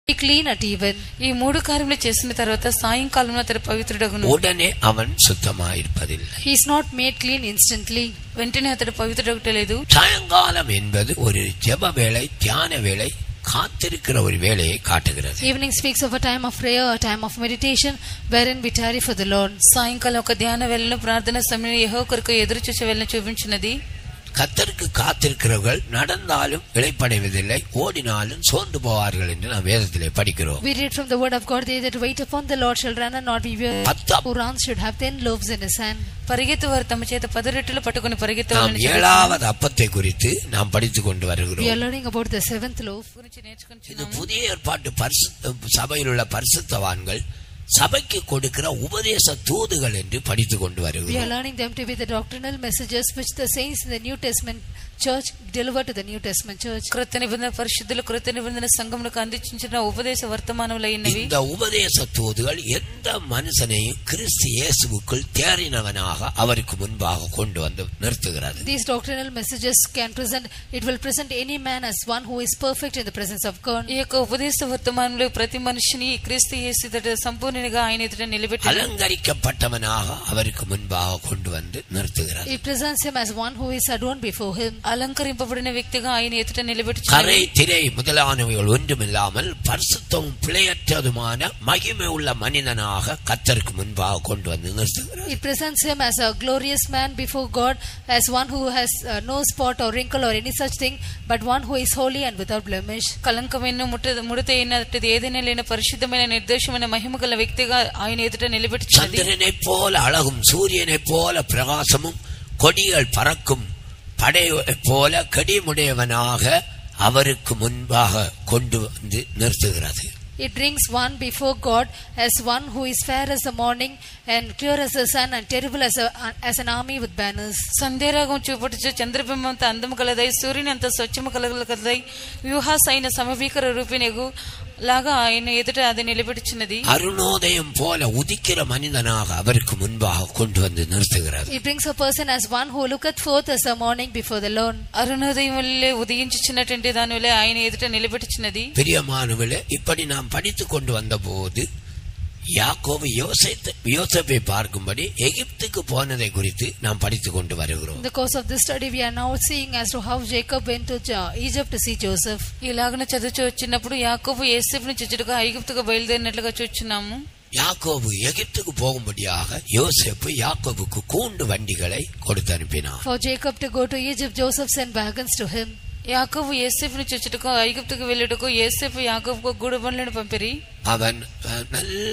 clean at even. ఈ మూడు కార్యములు చేసిన తర్వాత సాయంకాలంలో అతడు పవిత్రుడగును. ఉడనే అవన్ శుద్ధమాயிருப்பதில்லை. He is not made clean instantly. వెంటనే అతడు పవిత్రుడగలేదు. సాయంకాలం என்பது ஒரு ஜெப வேளை, தியான வேளை, காத்திருக்கிற ஒரு வேளையை காட்டுகிறது. Evening speaks of a time of prayer, a time of meditation wherein we tarry for the Lord. సాయంకాలం ఒక ధ్యాన వేళలో ప్రార్థన సమయంలో యెహోవా కొరకు ఎదురు చూసే వేళను చూపించినది. கர்த்தருக்கு காத்திருக்கிறவர்கள் நடந்தாலும் இளைப்படைவதில்லை, ஓடினாலும் சோர்ந்து போவார்கள் என்று நாம் வேதத்திலே படிக்கிறோம். We read from the word of God, they that wait upon the Lord shall run and not be weary. Who runs should have 10 loaves in his hand. పరిగెత్తువారు తమ చేత 10 రొట్టెలు పట్టుకొని పరిగెత్తవాలని. ఏడవ அப்பத்தை குறித்து நாம் படித்துக் கொண்டு வருகிறோம். We are learning about the 7th loaf గురించి నేర్చుకుంటున్నాము. இது புதிய ஏற்பாட்டு பரிசுத்த சபையில் உள்ள பரிசுத்தவான்கள் சபைக்கு கொடுக்கிற உபதேச தூதுகள் என்று படித்துக் கொண்டு வருகிறோம். We are learning them to be the doctrinal messages which the saints in the New Testament church deliver to the New Testament church. కృత నిబంధన పరిశుద్ధులు కృత నిబంధన సంఘములకు అందించిన ఉపదేశ వర్తమానములైనవి. இந்த உபதேச தூதுகள் எந்த மனுஷனையும் கிறிஸ்து இயேசுவுக்குள் தேறினவனாக அவருக்கு முன்பாக கொண்டு வந்து நிறுத்துகிறது. These doctrinal messages can present, it will present any man as one who is perfect in the presence of God. ఈ యొక్క ఉపదేశ వర్తమానములో ప్రతి మనిషిని క్రీస్తు యేసు ఎదుట సంపూర్ణంగా ఆయన ఎదుట నిలబెట్టి అలంకరించబట్టవనాக அவருக்கு முன்பாக கொண்டு வந்து நிறுத்துகிறது. It presents him as one who is adorned before him. అలంకరింపబడిన వ్యక్తిగా ఆయన ఎదుట నిలబెట్టుచున్నది. కரை తిరై முதலானவைகள் ஒன்றுமில்லாமல் பரிசுத்தமும் பிழையற்றதுமான மகிமை உள்ள மனிதனாக கர்த்தருக்கு முன்பாக கொண்டு வந்து நிறுத்துகிறது. It presents him as a glorious man before God, as one who has no spot or wrinkle or any such thing, but one who is holy and without blemish. కలంకమైన ముడతైనది ఏదైనా లేని పరిశుద్ధమైన నిర్దోషమైన మహిమగల వ్యక్తిగా ఆయన ఎదుట నిలబెట్టుచున్నది. చంద్రனை போல அழகும் சூரியனை போல பிரகாசமும் கொடிகள் பறக்கும் படை போல கடிமுடையவனாக அவருக்கு முன்பாக கொண்டு வந்து நிறுத்துகிறது. It brings one before God as one who is fair as the morning and clear as the sun and terrible as an army with banners. Sandhyaragam చూపొచ్చు చంద్రబింబంత అందము కలదై సూర్యుని అంత స్వచ్ఛము కలగలదై వ్యూహాసైన సమభీకర రూపిణిగు లాగా ఆయన ఎదుట అది నిలబెట్టుచున్నది. అరుణోదయం పోల ఉదికిற మనిదనాக அவருக்கு முன்பாக கொண்டு வந்து நிறுத்துகிறது. It brings a person as one who looketh forth as the morning before the Lord. అరుణోదయం వల్లే ఉదయించుచున్నటువంటి దాని వల్లే ఆయన ఎదుట నిలబెట్టుచున్నది. பிரியமானவர்களே, இப்படி நாம் படித்துக் கொண்டு வந்தபோது யாக்கோபு யோசேப்பை பார்க்கும்படி எகிப்துக்கு போனதை குறித்து நாம் படித்துக் கொண்டு வருகிறோம். In the course of this study we are now seeing as to how Jacob went to Egypt to see Joseph. ఇలాగన చదువుచూ వచ్చినప్పుడు యాకోబు యోసేపును చూచుటకు ఐగుప్తుకు బయలుదేరినట్లుగా చూచున్నాము. யாக்கோபு எகிப்துக்கு போகும்படியாக யோசேப்பு யாக்கோபுக்கு கூண்டு வண்டிகளை கொடுத்து அனுப்பினார். For Jacob to go to Egypt, Joseph sent wagons to him. యాకోబు యోసేపును చూచుటకు ఐగుప్తుకు వెళ్ళుటకు యోసేపు యాకోబుకు గూడుబండ్లను పంపిరి. அவன் நல்ல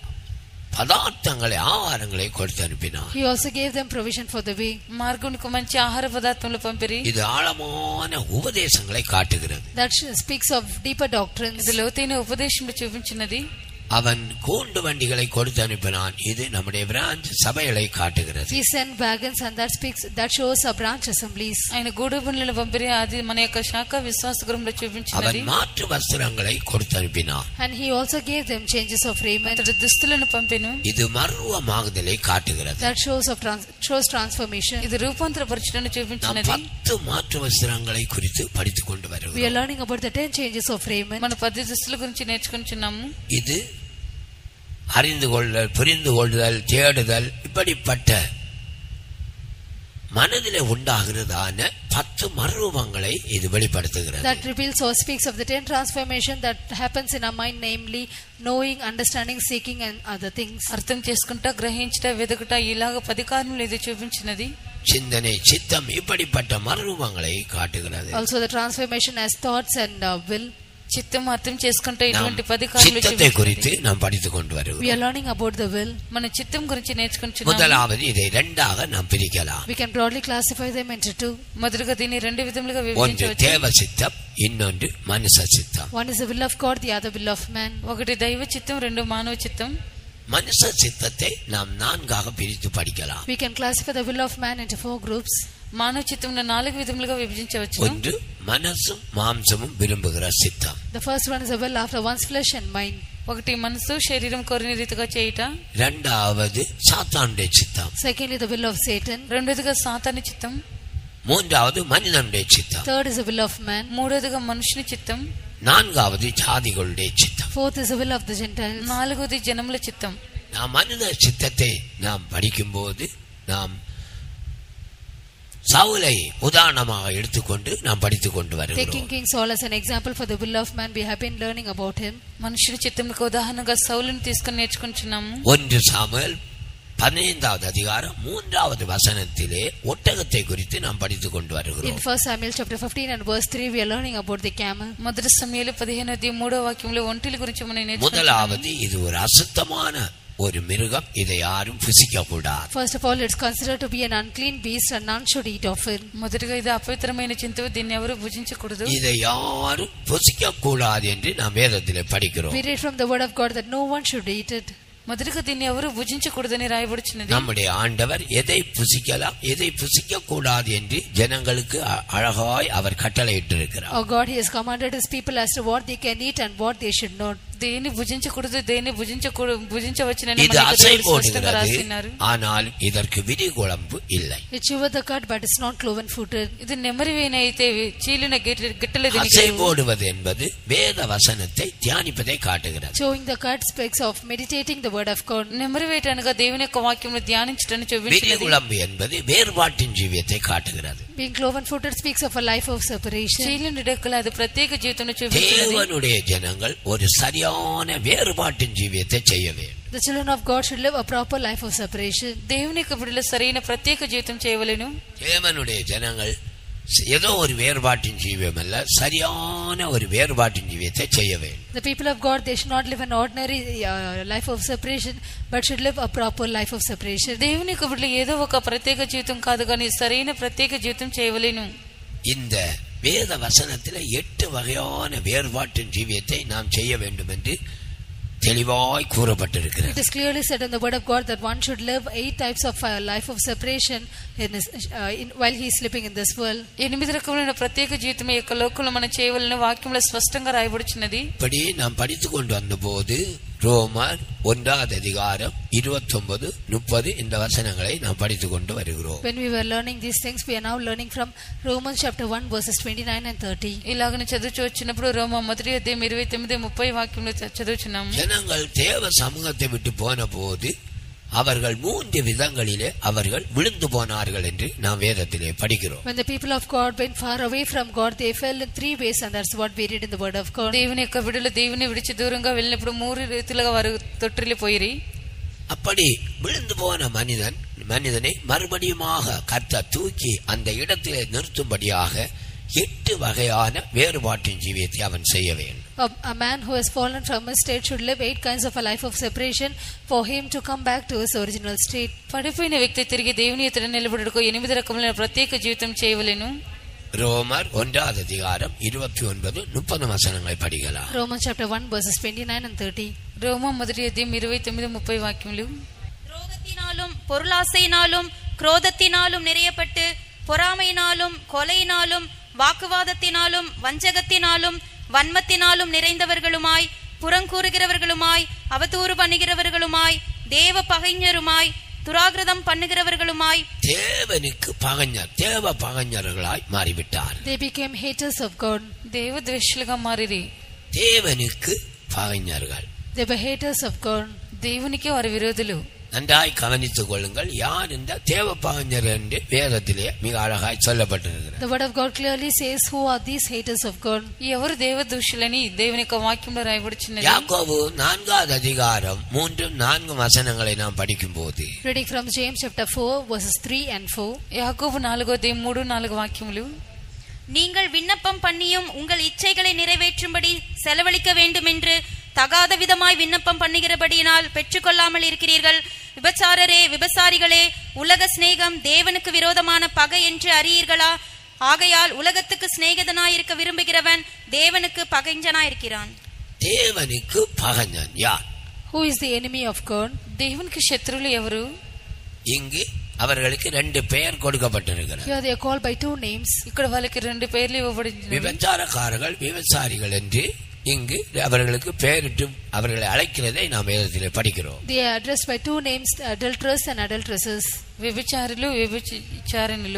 పదార్థங்களை ఆహారங்களை கொடுத்து அனுப்பினார். He also gave them provision for the way. మార్గమునకు మంచి ఆహార పదార్థములు పంపిరి. ఇది ఆళமான ఉపదేశங்களை కాட்டுகிறது. That speaks of deeper doctrines. ఇది లోతైన ఉపదేశములు చూపించినది. அவன் கூண்டு வண்டிகளை கொடுத்து அனுப்பினான். இது நம்முடைய பிரான்ச் சபைகளை காட்டுகிறது. He sent wagons and that shows a branch assemblies. ఆయన గూడు బండ్లను పంపిరి. అది మన యొక్క శాఖ విశ్వాస గృహంలో చూపించినది. அவன் மாற்று వస్త్రங்களை கொடுத்து அனுப்பினான். And he also gave them changes of raiment. అతడు దుస్తులను పంపెను. இது மறுரூபமாகுதலை காட்டுகிறது. That shows transformation. ఇది రూపాంతరపరచుటను చూపించినది. 10 மாற்று వస్త్రங்களை குறித்து படித்துக் கொண்டு வருகிறோம். We are learning about the 10 changes of raiment. మన 10 దుస్తుల గురించి నేర్చుకుంటున్నాము. இது அறிந்து கொள்ளுதல், புரிந்து கொள்ளுதல், தேடுதல், இப்படிப்பட்ட மனதிலே உண்டாகிறதான 10 மறுரூபங்களை இது வெளிப்படுத்துகிறது. That reveals or speaks of the 10 transformation that happens in our mind, namely knowing, understanding, seeking and other things. అర్థం చేసుకుంటా, గ్రహించట, వెదకట, ఇలాగ 10 కార్యములు ఇది చూపించినది. சிந்தனை, சித்தம், இப்படிப்பட்ட மறுரூபங்களை காட்டுகிறது. Also the transformation as thoughts and will. చిత్తం అర్థం చేసుకుంటే ఇటువంటి 10 కార్యములు చిత్తத்தை குறித்து நாம் படித்துக் கொண்டு வருகிறோம். We are learning about the will. మన చిత్తం గురించి నేర్చుకుంటున్నాము. முதலாவது இதை இரண்டாக நாம் பிரிக்கலாம். We can broadly classify them into two. మొదటగా దీన్ని రెండు విధములుగా ஒன்று విభజించవచ్చు. தேவ சித்தம், இன்னொன்று மனுஷ சித்தம். One is the will of God, the other will of man. ఒకటి దైవ చిత్తం, రెండు మానవ చిత్తం. மனுஷ சித்தத்தை நாம் 4ஆக பிரித்து படிக்கலாம். We can classify the will of man into 4 groups. మానవ చిత్తంను 4 విధములుగా విభజించవచ్చు. ஒன்று మనస్సు మాంసము విரும்புகிற சித்தம். The first one is a will after one's flesh and mind. ఒకటి మనసు శరీరం కోరిన రీతిగా చేయుట. இரண்டாவது சாத்தானுடைய சித்தம். Secondly the will of Satan. రెండోదిగా సాతాను చిత్తం. மூன்றாவது மனிதனுடைய சித்தம். Third is the will of man. మూడోదిగా మనుషుని చిత్తం. நான்காவது ஜாதிகளுடைய சித்தம். Fourth is the will of the Gentiles. నాలుగోది జనముల చిత్తం. நாம் மனித சித்தத்தை நாம் படிக்கும்போது நாம் சவுலை உதாரணமாக எடுத்துக்கொண்டு நாம் படித்துக் கொண்டு வருகிறோம். Taking King Saul as an example for the will of man, we have been learning about him. మనుషుల చిత్తములకు ఉదాహరణగా సౌలుని తీసుకొని నేర్చుకుంటున్నాము. 1 சாமுவேல் 15வது அதிகாரம் 3வது வசனத்திலே ஒட்டகத்தை குறித்து நாம் படித்துக் கொண்டு வருகிறோம். In 1 Samuel chapter 15 and verse 3 we are learning about the camel. మొదటి సమూయేలు 15వ వాక్యంలో ఒంటెల గురించి మనం నేర్చుకుంటాము. முதலாவது இது ஒரு அசுத்தமான ஒரு மிருகம், இதை யாரும் புசிக்க கூடாது. First of all, it's considered to be an unclean beast and none should eat of it. మొదటిగా ఇది అపవిత్రమైన జంతువు, దీన్ని ఎవరు భుజించకూడదు. இதை யாரும் புசிக்க கூடாது என்று நாம் வேதத்திலே படிக்கிறோம். We read from the word of God that no one should eat it. మొదటిగా దీన్ని ఎవరు భుజించకూడదని రాయబడుచున్నది. நம்முடைய ஆண்டவர் எதை புசிக்கலாம் எதை புசிக்க கூடாது என்று ஜனங்களுக்கு அழகாய் அவர் கட்டளையிட்டிருக்கிறார். Oh God, he has commanded his people as to what they can eat and what they should not. దేన్ని భుజించకూడదు, దేన్ని భుజించవచ్చునని இது అసై స్పష్టంగా போடுகிறது, రాసినారు. ஆனால் இதற்கு விதி குழம்பு இல்லை. It cheweth the cud but it's not cloven footed. ఇది నెమరివేన అయితే చీలిన గిట్టలు அசை போடுவது என்பது வேத வசனத்தை தியானிப்பதை காட்டுகிறது. Chewing the cud speaks of meditating the word of God. నెమరివేట అనగా దేవుని యొక్క వాక్యమును ధ్యానించటాన్ని விதி చూపించినది. குழம்பு என்பது வேறுபாட்டின் ஜீவியத்தை காட்டுகிறது. Being cloven footed speaks of a life of separation. చీలిన డెక్కలు అది ప్రత్యేక జీవితంలో చూపించినది. தேவனுடைய ஜனங்கள் ஒரு சரியான வேறுபாட்டின் ஜீவியத்தை செய்ய வேண்டும். The children of God should live a proper life of separation. దేవుని యొక్క బిడ్డలు సరైన ప్రత్యేక జీవితం చేయవలెను. தேவனுடைய ஜனங்கள் ஏதோ ஒரு வேறுபாட்டின் ஜீவியம் அல்ல, சரியான ஒரு வேறுபாட்டின் ஜீவியத்தை செய்ய வேண்டும். The people of God, they should not live an ordinary life of separation but should live a proper life of separation. దేవుని యొక్క బిడ్డలు ఏదో ఒక ప్రత్యేక జీవితం కాదు కానీ సరైన ప్రత్యేక జీవితం చేయవలెను. இந்த வேத வசனத்தில் 8 வகையான வேறுபாட்டின் ஜீவியத்தை நாம் செய்ய வேண்டும் என்று தெளிவாய் கூறப்பட்டிருக்கிறது. It is clearly said in the word of God that one should live 8 types of life of separation while he is living in this world. 8 రకములైన ప్రత్యేక జీవితం యొక్క లోకంలో మనం చేయవలెను వాక్యంలో స్పష్టంగా రాయబడుచున్నది. இப்படி நாம் படித்துக் கொண்டு வந்தபோது ரோமர் 1வது அதிகாரம் 29, 30 இந்த வசனங்களை நாம் படித்துக் கொண்டு வருகிறோம். When we were learning these things, we are now learning from Romans chapter 1 verses 29 and 30. ఇలాగనే చదువుచూ వచ్చినప్పుడు రోమా మొదటి అధ్యాయం 29, 30 వాక్యంలో చదువుచున్నాము. ஜனங்கள் தேவ சமூகத்தை விட்டு போன போது அவர்கள் 3 விதங்களிலே அவர்கள் விழுந்து போனார்கள் என்று நாம் வேதத்திலே படிக்கிறோம். When the people of God went far away from God, they fell in 3 ways, and that's what we read in the word of God. దేవుని యొక్క బిడ్డలు దేవుని విడిచి దూరంగా వెళ్ళినప్పుడు 3 రీతిలుగా వారు తొట్టిల్లిపోయిరి. அப்படி விழுந்து போன மனிதனை மறுபடியுமாக கர்த்தர் தூக்கி அந்த இடத்திலே நிறுத்தும்படியாக 8 வகையான வேறுபாட்டின் ஜீவியத்தை அவன் செய்ய வேண்டும். A man who has fallen from his state should live 8 kinds of a life of separation for him to come back to his original state. పడిపోయిన వ్యక్తి తిరిగి దేవుని ఎదుట నిలబడుటకు 8 రకములైన ప్రత్యేక జీవితం చేయవలెను. ரோமர் 1வது அதிகாரம் 29, 30 வசனங்களை படிக்கலாம். Romans chapter 1 verses 29 and 30. రోమా మొదటి అధ్యాయం 29, 30 వాక్యములు. ரோகத்தினாலும் பொருளாசையினாலும் குரோதத்தினாலும் நிறையப்பட்டு பொறாமையினாலும் கொலையினாலும் வாக்குவாதத்தினாலும் வஞ்சகத்தினாலும் வன்மத்தினாலும் நிறைந்தவர்களுமாய் புறங்கூறுகிறவர்களுமாய் அவதூறு பண்ணுகிறவர்களுமாய் தேவ பகைஞருமாய் துராகிரதம் பண்ணுகிறவர்களுமாய் தேவனுக்கு பகைஞர் தேவ பகைஞர்களாய் மாறிவிட்டார். They became haters of God. దేవ ద్వేషులుగా మారిరి. தேவனுக்கு பகைஞர்கள். They were haters of God. దేవునికి వారి విరోధులు. நன்றாய் கவனித்துக் கொள்ளுங்கள், யார் இந்த தேவ பகைஞர் என்று வேதத்திலே மிக அழகாய் சொல்லப்பட்டிருக்கிறது. The word of God clearly says who are these haters of God. ఎవరు దేవ దూషులని దేవుని యొక్క వాక్యంలో రాయబడుచున్నది. யாக்கோபு 4வது அதிகாரம் 3, 4 வசனங்களை நாம் படிக்கும்போது, Reading from James chapter 4 verses 3 and 4. యాకోబు 4వ అధ్యాయం 3, 4 వాక్యములు. நீங்கள் விண்ணப்பம் பண்ணியும் உங்கள் இச்சைகளை நிறைவேற்றும்படி செலவழிக்க வேண்டும் என்று தகாத விதமாய் விண்ணப்பம் பண்ணுகிறபடியினால் பெற்றுக்கொள்ளாமல் இருக்கிறீர்கள். விபச்சாரரே, விபசாரிகளே, உலக சிநேகம் தேவனுக்கு விரோதமான பகை என்று அறியீர்களா? ஆகையால் உலகத்துக்கு சிநேகிதனாயிருக்க விரும்புகிறவன் தேவனுக்கு பகைஞனாயிருக்கிறான். தேவனுக்கு பகைஞன் யார்? Who is the enemy of God? దేవునికి శత్రువులు ఎవరు? இங்கு அவர்களுக்கு 2 பெயர் கொடுக்கப்பட்டிருக்கிறது. Here they are called by 2 names. ఇక్కడ వాళ్ళకి 2 పేర్లు ఇవ్వబడింది. விபச்சாரக்காரர்கள், விபசாரிகள் என்று இங்கு அவர்களுக்கு பெயரிட்டு அவர்களை அழைக்கிறதை நாம் வேதத்திலே படிக்கிறோம். They are addressed by 2 names, adulterers and adulteresses. వ్యభిచారులు, వ్యభిచారిణులు.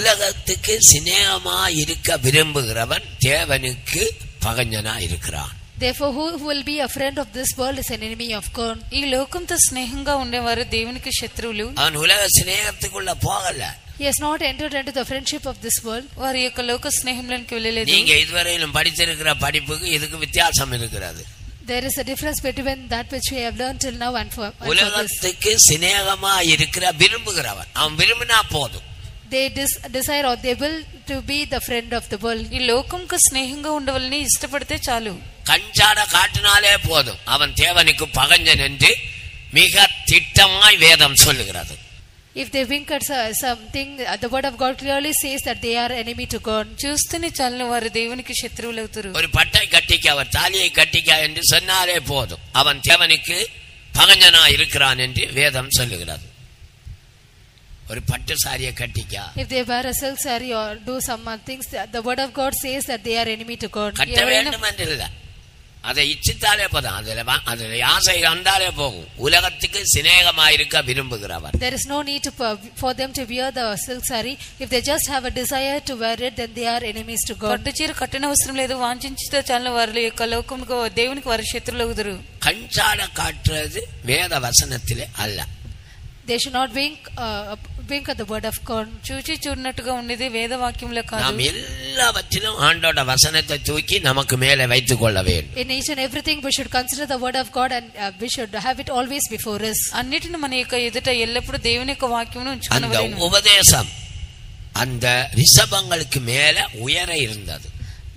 உலகத்துக்கு சிநேகமாய் இருக்க விரும்புகிறவன் தேவனுக்கு பகைஞனாய் இருக்கிறான். Therefore, who will be a friend of this world is an enemy of God. ఈ లోకంతో స్నేహంగా ఉండేవారు దేవునికి శత్రువులు. அவன் உலக சிநேகத்துக்குள்ள போகல. He has not entered into the friendship of this world. వారి యొక్క లోక స్నేహంలోకి వెళ్ళలేదు. நீங்க இதுவரையிலும் படிச்சிருக்கிற படிப்புக்கு இதுக்கு வித்தியாசம் இருக்கிறது. There is a difference between that which we have learned till now and for this. உலகத்துக்கு சிநேகமா இருக்கிற விரும்புகிறவன் அவன் விரும்பினா போதும். They desire or they will to be the friend of the world. ఈ లోకంకు స్నేహంగా ఉండవాలని ఇష్టపడితే చాలు. கஞ்சாட காட்டினாலே போதும் அவன் தேவனுக்கு பகஞ்சன் என்று மிக திட்டமாய் வேதம் சொல்லுகிறது. If they wink at something, the word of God clearly says that they are enemy to God. చూస్తేనే చాలు వారు దేవునికి శత్రువులు అవుతారు. ஒரு பட்டை கட்டிக்க அவர் தாலியை கட்டிக்க என்று சொன்னாலே போதும் அவன் தேவனுக்கு பகஞ்சனா இருக்கிறான் என்று வேதம் சொல்லுகிறது. ஒரு பட்டு சாரியை கட்டிக்க. If they wear a silk saree or do some things, the word of God says that they are enemy to God. கட்ட வேண்டும் என்று இல்லை, அதை இச்சித்தாலே போதும், அதில் ஆசை வந்தாலே போகும். உலகத்துக்கு சிநேகமாயிருக்க விரும்புகிறவர். There is no need for them to wear the silk saree. If they just have a desire to wear it, then they are enemies to God. పట్టు చీర కట్టిన అవసరం లేదు, వాంఛించితే చాలు వారి యొక్క లోకముకు దేవునికి వారి శత్రువులు అవుతారు. கஞ்சாட காட்டுறது வேத வசனத்திலே அல்ல. They should not wink at the word of God. చూచి చూడనట్టుగా ఉండేది వేద వాక్యంలో కాదు. நாம் எல்லாவற்றிலும் ஆண்டோட வசனத்தை தூக்கி நமக்கு மேலே வைத்துக் கொள்ள வேண்டும். In each and everything we should consider the word of God and we should have it always before us. అన్నిటిని మన యొక్క ఎదుట ఎల్లప్పుడూ దేవుని యొక్క వాక్యమును அந்த ఉంచుకొనవలెను. உபதேசம் அந்த ரிஷபங்களுக்கு மேல உயர இருந்தது.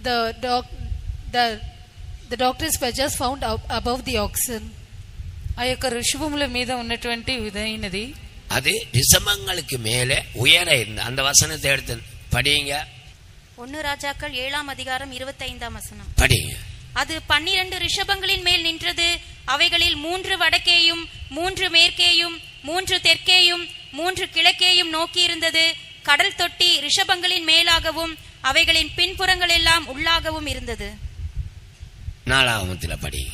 The doctrines were just found above the oxen. ఆ యొక్క ఋషభముల మీద ఉన్నటువంటి విధమైనది அது ரிஷபங்களுக்கு மேலே உயர இருந்தது. அந்த வசனத்தை எடுத்து படிங்க. 1 ராஜாக்கள் 7ஆம் அதிகாரம் 25ஆம் வசனம். படிங்க. அது 12 ரிஷபங்களின் மேல் நின்றது. அவைகளில் 3 வடக்கேயும் 3 மேற்கேயும் 3 தெற்கேயும் 3 கிழக்கேயும் நோக்கி இருந்தது. கடல் தொட்டி ரிஷபங்களின் மேலாகவும் அவைகளின் பின்புறங்கள் எல்லாம் உள்ளாகவும் இருந்தது. 4ஆமத்தில படிங்க.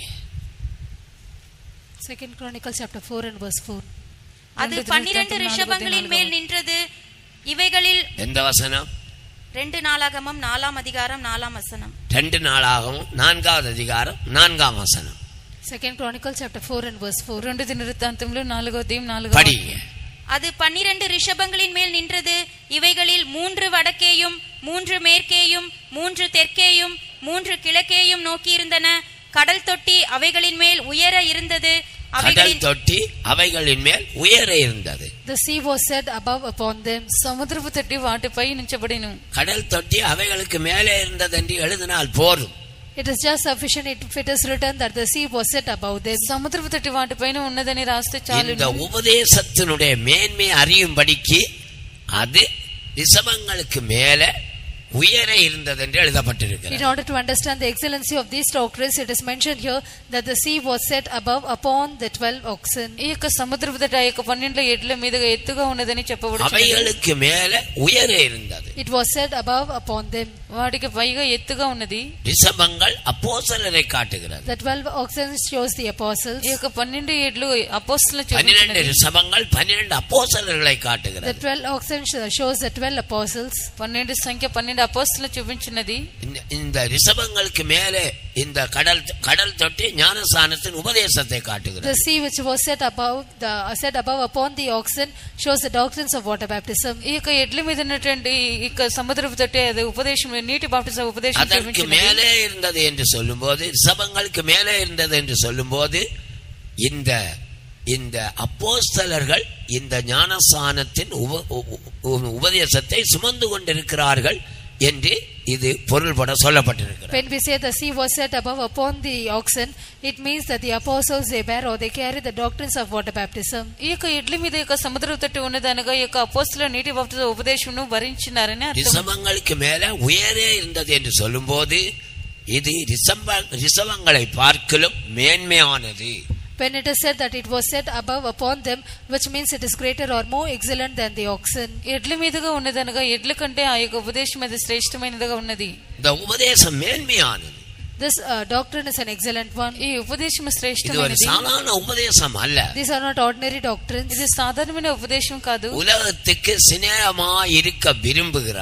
2 Chronicles chapter 4 and verse 4. அது 12 ரிஷபங்களின் மேல் நின்றது. இவைகளில் எந்த வசனம்? 2 நாளாகமம் 4ஆம் அதிகாரம் 4ஆம் வசனம். 2 நாளாகமம் 4வது அதிகாரம் 4ஆம் வசனம். 2 Chronicles chapter 4 and verse 4. 2 దినవృత్తాంతములు 4వ అధ్యాయం 4వ படிங்க. அது 12 ரிஷபங்களின் மேல் நின்றது. இவைகளில் 3 வடக்கேயும் 3 மேற்கேயும் 3 தெற்கேயும் 3 கிழக்கேயும் நோக்கி இருந்தன. கடல் தொட்டி அவைகளின் மேல் உயர இருந்தது. கடல் தொட்டி அவைகளின் மேல் உயர இருந்தது. The sea was set above upon them. సముద్రపు తొట్టి వాటిపై నుంచబడెను. கடல் தொட்டி அவைகளுக்கு மேலே இருந்தது என்று எழுதினால் போதும். It is just sufficient if it is written that the sea was set above them. సముద్రపు తొట్టి వాటిపైన ఉన్నదని రాస్తే చాలు. இந்த உபதேசத்தினுடைய மேன்மை அறியும்படிக்கு அது ரிஷபங்களுக்கு மேலே உயர இருந்தது என்று எழுதப்பட்டிருக்கிறது. In order to understand the excellency of these doctrines, it is mentioned here that the sea was set above upon the 12 oxen. ఈ యొక్క సముద్రపు తొట్టి ఆ యొక్క 12 ఎడ్ల మీదగా ఎత్తుగా ఉన్నదని చెప్పబడుతుంది. அவைகளுக்கு மேலே உயர இருந்தது. It was set above upon them. వాటికి పైగా ఎత్తుగా ఉన్నది. ரிஷபங்கள் அப்போஸ்தலரை காட்டுகிறது. The 12 oxen shows the apostles. ఈ యొక్క 12 ఎడ్లు అపోస్తలులను 12 చూపించినది. ரிஷபங்கள் 12 அப்போஸ்தலர்களை காட்டுகிறது. The 12 oxen shows the 12 apostles. 12 సంఖ్య 12 అపోస్తలులను చూపించినది. இந்த ரிஷபங்களுக்கு மேலே இந்த கடல் தொட்டி ஞானஸ்நானத்தின் உபதேசத்தை காட்டுகிறது. The sea which was set above upon the oxen shows the doctrines of water baptism. ఈ యొక్క ఎడ్ల మీద ఉన్నటువంటి ఈ యొక్క సముద్రపు తొట్టి అది ఉపదేశం నీటి బాప్టిజం ఉపదేశం அதற்கு చూపించినది. மேலே இருந்தது என்று சொல்லும்போது ரிஷபங்களுக்கு மேலே இருந்தது என்று சொல்லும்போது இந்த அப்போஸ்தலர்கள் இந்த ஞானஸ்நானத்தின் உபதேசத்தை சுமந்து கொண்டிருக்கிறார்கள் என்று இது பொருள்பட சொல்லப்பட்டிருக்கிறது. When we say the sea was set above upon the oxen, it means that the apostles they bear or they carry the doctrines of water baptism. ఈ యొక్క ఎడ్ల మీద యొక్క సముద్రపు తొట్టి ఉన్నది అనగా ఈ యొక్క అపోస్తలుల నీటి బాప్టిజం ఉపదేశమును భరించినారని అర్థం. ரிஷபங்களுக்கு மேலே உயரே இருந்தது என்று சொல்லும்போது இது ரிஷபங்களை பார்க்கலும் மேன்மையானது. When it is said that it was set above upon them, which means it is greater or more excellent than the oxen. ఎడ్ల మీదగా ఉన్నది అనగా ఎడ్ల కంటే ఆ యొక్క ఉపదేశం అది శ్రేష్టమైనదిగా ఉన్నది. இந்த உபதேசம் மேன்மையானது. This doctrine is an excellent one. ఈ ఉపదేశం இது ஒரு శ్రేష్టమైనది. சாதாரண உபதேசம் அல்ல. These are not ordinary doctrines. ఇది సాధారణమైన ఉపదేశం కాదు. உலகத்துக்கு சிநேகமா இருக்க விரும்புகிறவர்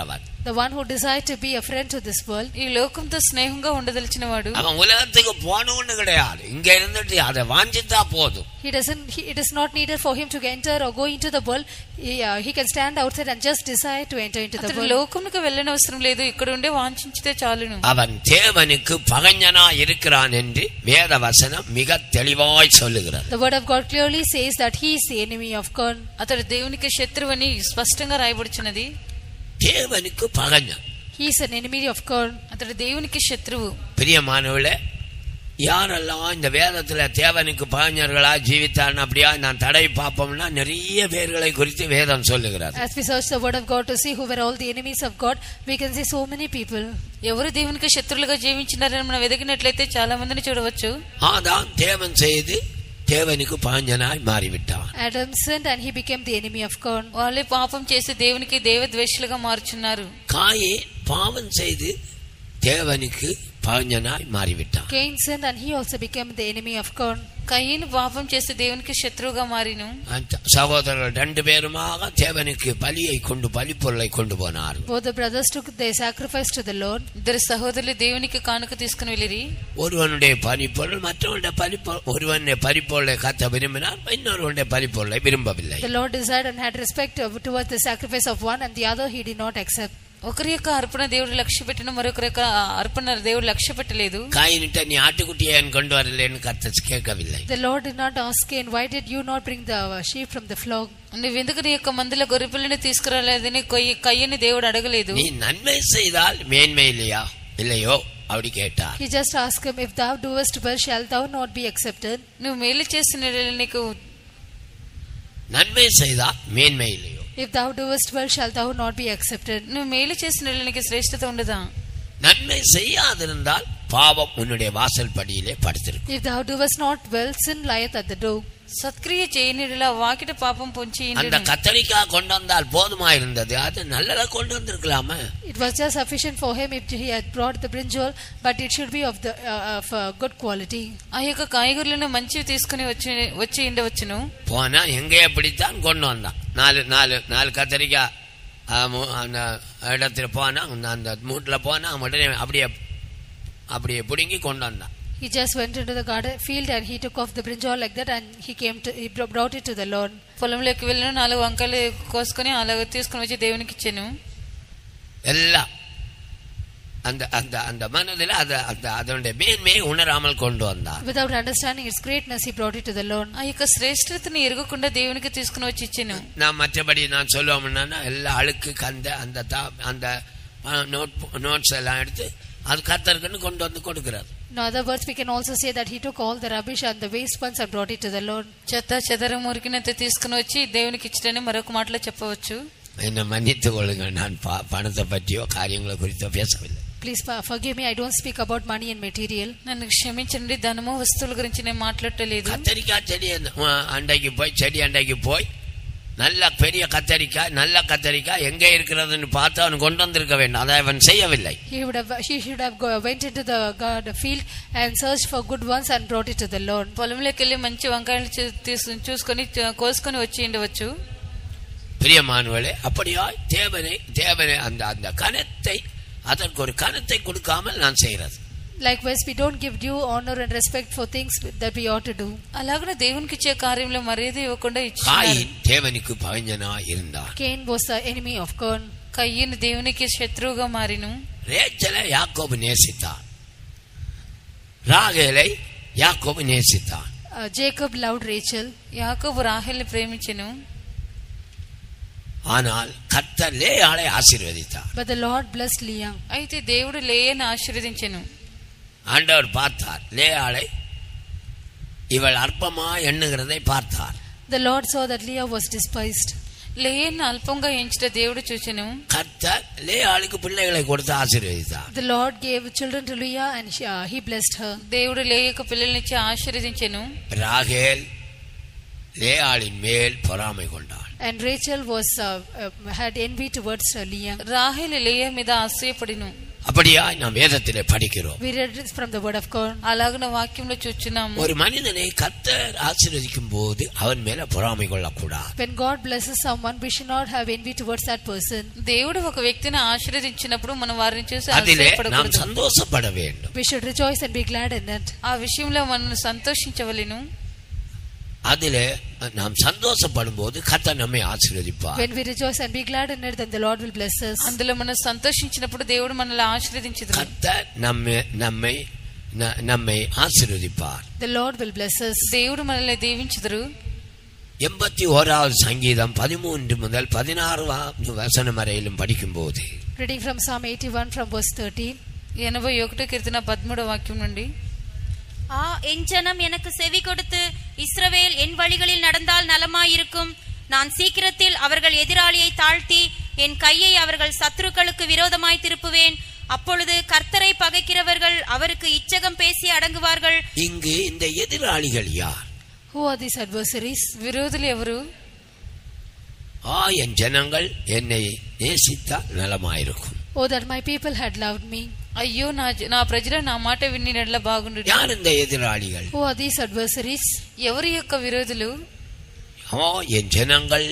the one who desired to be a friend to this world. ఈ లోకంతో స్నేహంగా ఉండదలిచిన వాడు அவன் உலகத்துக்கு போனவன்னு கிடையாது, இங்க இருந்துட்டு அதை வாஞ்சித்தா போதும். It is not needed for him to enter or go into the world. He can stand outside and just desire to enter into the అతడు world. లోకమునకు వెళ్ళని అవసరం లేదు, ఇక్కడ ఉండే వాంఛించితే చాలును. அவன் தேவனுக்கு பகைஞனா இருக்கிறான் என்று வேத வசனம் மிக தெளிவாய் சொல்லுகிறது. The word of God clearly says that he is the enemy of God. అతడు దేవునికి శత్రువని స్పష్టంగా రాయబడుచున్నది. தேவனுக்கு பகைஞன், He is an enemy of God. అతడు దేవునికి శత్రువు. பிரியமானவர்களே, யாரெல்லாம் இந்த வேதத்துல தேவனுக்கு பகைஞர்களா ஜீவித்தான் அப்படியா நான் தடை பார்ப்போம்னா நிறைய பேர்களை குறித்து வேதம் சொல்லுகிறார். As we search the word of God to see who were all the enemies of God, we can see so many people. ఎవరు దేవునికి శత్రులుగా జీవించినారని మనం వెతికినట్లయితే చాలా మందిని చూడవచ్చు. ஆதாம் தேவன் செய்து தேவனுக்கு பகைஞனாய் மாறிவிட்டான். Adam sinned and he became the enemy of God. వాళ్ళే పాపం చేసి దేవునికి దేవద్వేషులుగా మార్చున్నారు. காயின் பாவம் செய்து தேவனுக்கு பகைஞனாய் மாறிவிட்டான். Cain sinned and he also became the enemy of God. కయీను పాపం చేసి దేవునికి శత్రువుగా మారిను. சகோதரர்கள் ரெண்டு பேருமாக தேவனுக்கு பலிப்பொருளை கொண்டு போனார். Both the brothers took their sacrifice to the Lord. ఇద్దరు సహోదరులు దేవునికి కానుక తీసుకుని వెళ్ళిరి. ஒருவனுடைய பலிப்பொருள் மற்றவனுடைய பலிப்பொருள், ஒருவனுடைய பலிப்பொருளை கத்த விரும்பினார், இன்னொருவனுடைய பலிப்பொருளை விரும்பவில்லை. The Lord desired and had respect towards the sacrifice of one, and the other he did not accept. ఒకరి యొక్క అర్పణ దేవుడు లక్ష్య పెట్టిన, మరొకరి యొక్క అర్పణ దేవుడు లక్ష్య పెట్టలేదు. కాయినిట నీ ఆటుకుటిயை கொண்டு வரலன்னு கர்த்தர் கேட்கவில்லை. The Lord did not ask Cain, why did you not bring the sheep from the flock? నువ్వెందుకు నీ యొక్క మందల గొర్రెపిల్లని తీసుకురాలేదని కయ్యని దేవుడు అడగలేదు. நீ நன்மை செய்தால் மேன்மை இல்லையோ அப்படி கேட்டார். He just asked him, if thou doest well, shall thou not be accepted? నువ్వు మేలు చేసిన నీకు நன்மை செய்தால் மேன்மை இல்லையோ? If thou doest well, shall thou not be accepted? నువ్వు మేలు చేసిన నీకు శ్రేష్టత ఉండదా? நன்மை செய்யாதிருந்தால் பாவம் உன்னுடைய வாசல் படியிலே படுத்திருக்கும். If thou doest not well, sin lieth at the door. సత్క్రియ చేయనిలా వాకిట పాపం పొంచి அந்த கத்தரிக்காய் கொண்டு வந்தால் போதுமா இருந்தது, அது நல்லதா கொண்டு வந்திருக்கலாமா? It was just sufficient for him if he had brought the brinjal, but it should be of good quality. ఆ యొక్క కాయగూరలను మంచివి తీసుకుని వచ్చి ఉండవచ్చును. போனா எங்கேயே பிடித்தான் கொண்டு வந்தான். நாலு கத்தரிக்காய் அந்த இடத்துல போனா, அந்த மூட்டில் போனா உடனே அப்படியே பிடுங்கி கொண்டு வந்தான். He just went into the garden field and he took off the brinjal like that, and he brought it to the Lord. పొలంలోకి వెళ్ళిన 4 వంకాయలు కోసుకొని అలాగే తీసుకుని వచ్చి దేవునికి ఇచ్చాను. எல்லாம் அந்த அந்த அந்த மனதில் அதனுடைய மேன்மையை உணராமல் கொண்டு வந்தார். Without understanding its greatness, he brought it to the Lord. ఆ యొక్క శ్రేష్టతని ఎరగకుండా దేవునికి తీసుకుని వచ్చి ఇచ్చాను. நான் மற்றபடி நான் சொல்லுவோம்னா எல்லா அழுக்கு கந்த அந்த நோட்ஸ் எல்லாம் எடுத்து அது கர்த்தருக்குன்னு கொண்டு வந்து கொடுக்கிறார். In other words, we can also say that he took all the rubbish and the waste ones and brought it to the Lord. చెత్త చెదరం మురికినంత తీసుకుని వచ్చి దేవునికి ఇచ్చటని మరొక మాటలో చెప్పవచ్చు. என்ன மன்னித்துக் கொள்ளுங்கள், நான் பணத்தை பற்றியோ காரியங்களை குறித்தோ பேசவில்லை. Please forgive me, I don't speak about money and material. నన్ను క్షమించండి, ధనము వస్తువుల గురించి నేను మాట్లాడలేదు. கத்தரிக்காய் செடி அண்டைக்கு போய் நல்ல பெரிய நல்ல கத்தரிக்காய் எங்கே இருக்கிறதுன்னு பார்த்து அவன் கொண்டு வந்திருக்க வேண்டும். அதை அவன் செய்யவில்லை. He should have went into the field and searched for good ones and brought it to the Lord. పొలంలోకి వెళ్ళి మంచి వంకాయలు చూసుకొని కోసుకొని వచ్చి ఉండవచ్చు. பிரியமானவர்களே, அப்படியாய் தேவனை அந்த கனத்தை, அதற்கு ஒரு கனத்தை கொடுக்காமல் நான் செய்யறது. Likewise, we don't give due honor and respect for things that we ought to do. అలాగనే దేవునికి ఇచ్చే కార్యంలో మర్యాద ఇవ్వకుండా ఇచ్చారు. కాయిన్ தேவனுக்கு பகைஞனாய் இருந்தார். Cain was the enemy of God. కయ్యను దేవునికి శత్రువుగా మారిను. ரேச்சலை யாக்கோபு நேசித்தான், ராகேலை யாக்கோபு நேசித்தான். Jacob loved Rachel. యాకోబు రాహేల్ని ప్రేమించెను. ஆனால் கர்த்தர் லேயாளை ஆசீர்வதித்தார். But the Lord blessed Leah. అయితే దేవుడు లేయను ఆశీర్వదించెను. ஆண்டவர் பார்த்தார், லேயாளை இவள் அற்பமா எண்ணுகிறதை பார்த்தார். The Lord saw that Leah was despised. లేయను అల్పంగా ఎంచుట దేవుడు చూచెను. கர்த்தர் லேயாளுக்கு பிள்ளைகளை கொடுத்து ஆசீர்வதித்தார். The Lord gave children to Leah and he blessed her. దేవుడు లేయకు పిల్లల్నిచ్చి ఆశీర్వదించెను. ராகேல் லேயாளின் மேல் பொறாமை கொண்டாள். And Rachel had envy towards Leah. రాహేలు లేయ మీద అసూయపడిను. அப்படியா நாம் வேதத்திலே படிக்கிறோம். We read this from the word of God. అలాగన వాక్యంలో చూచున్నాము. ஒரு மனிதனை கர்த்தர் ஆசீர்வதிக்கும் போது அவன் மேல பொறாமை கொள்ளக்கூடாது. When God blesses someone, we should not have envy towards that person. దేవుడు ఒక వ్యక్తిని ఆశీర్వదించినప్పుడు మనం వారిని చూసి அதிலே நாம் ఆశ్చర్యపడకూడదు. சந்தோஷப்பட வேண்டும். We should rejoice and be glad in it. ఆ విషయంలో మనం సంతోషించవలెను. அதிலே நாம் சந்தோஷப்படும் போது கர்த்தர் நம்மை ஆசீர்வதிப்பார். When we rejoice and be glad in it, then the Lord will bless us. అందులో మనం సంతోషించినప్పుడు దేవుడు మనల్ని ఆశీర్వదించును. கர்த்தர் நம்மை ஆசீர்வதிப்பார். The Lord will bless us. దేవుడు మనల్ని దీవించుదురు. 81வது சங்கீதம் 13 முதல் 16 வசனம் வரையிலும் படிக்கும்போது Reading from Psalm 81 from verse 13. 81 కీర్తన 13వ వాక్యం నుండి, என் ஜனம் எனக்கு செவி கொடுத்து இஸ்ரவேல் என் வழிகளில் நடந்தால் நலமாயிருக்கும். நான் சீக்கிரத்தில் அவர்கள் எதிராளியை தாழ்த்தி என் கையை அவர்கள் சத்துருக்களுக்கு விரோதமாய் திருப்புவேன். அப்பொழுது கர்த்தரை பகைக்கிறவர்கள் அவருக்கு இச்சகம் பேசி அடங்குவார்கள். இங்கு இந்த எதிராளிகள் யார்? Who are these adversaries? విరోధులు ఎవరు? என் ஜனங்கள் என்னை நேசித்தால் நலமாயிருக்கும். Oh, that my people had loved me. అయ్యో నా ప్రజలు నా మాట వినినట్ల బాగుండు. யார் இந்த எதிராளிகள்? Who are these adversaries? ఎవరి యొక్క విరోధులు? என் ஜனங்கள்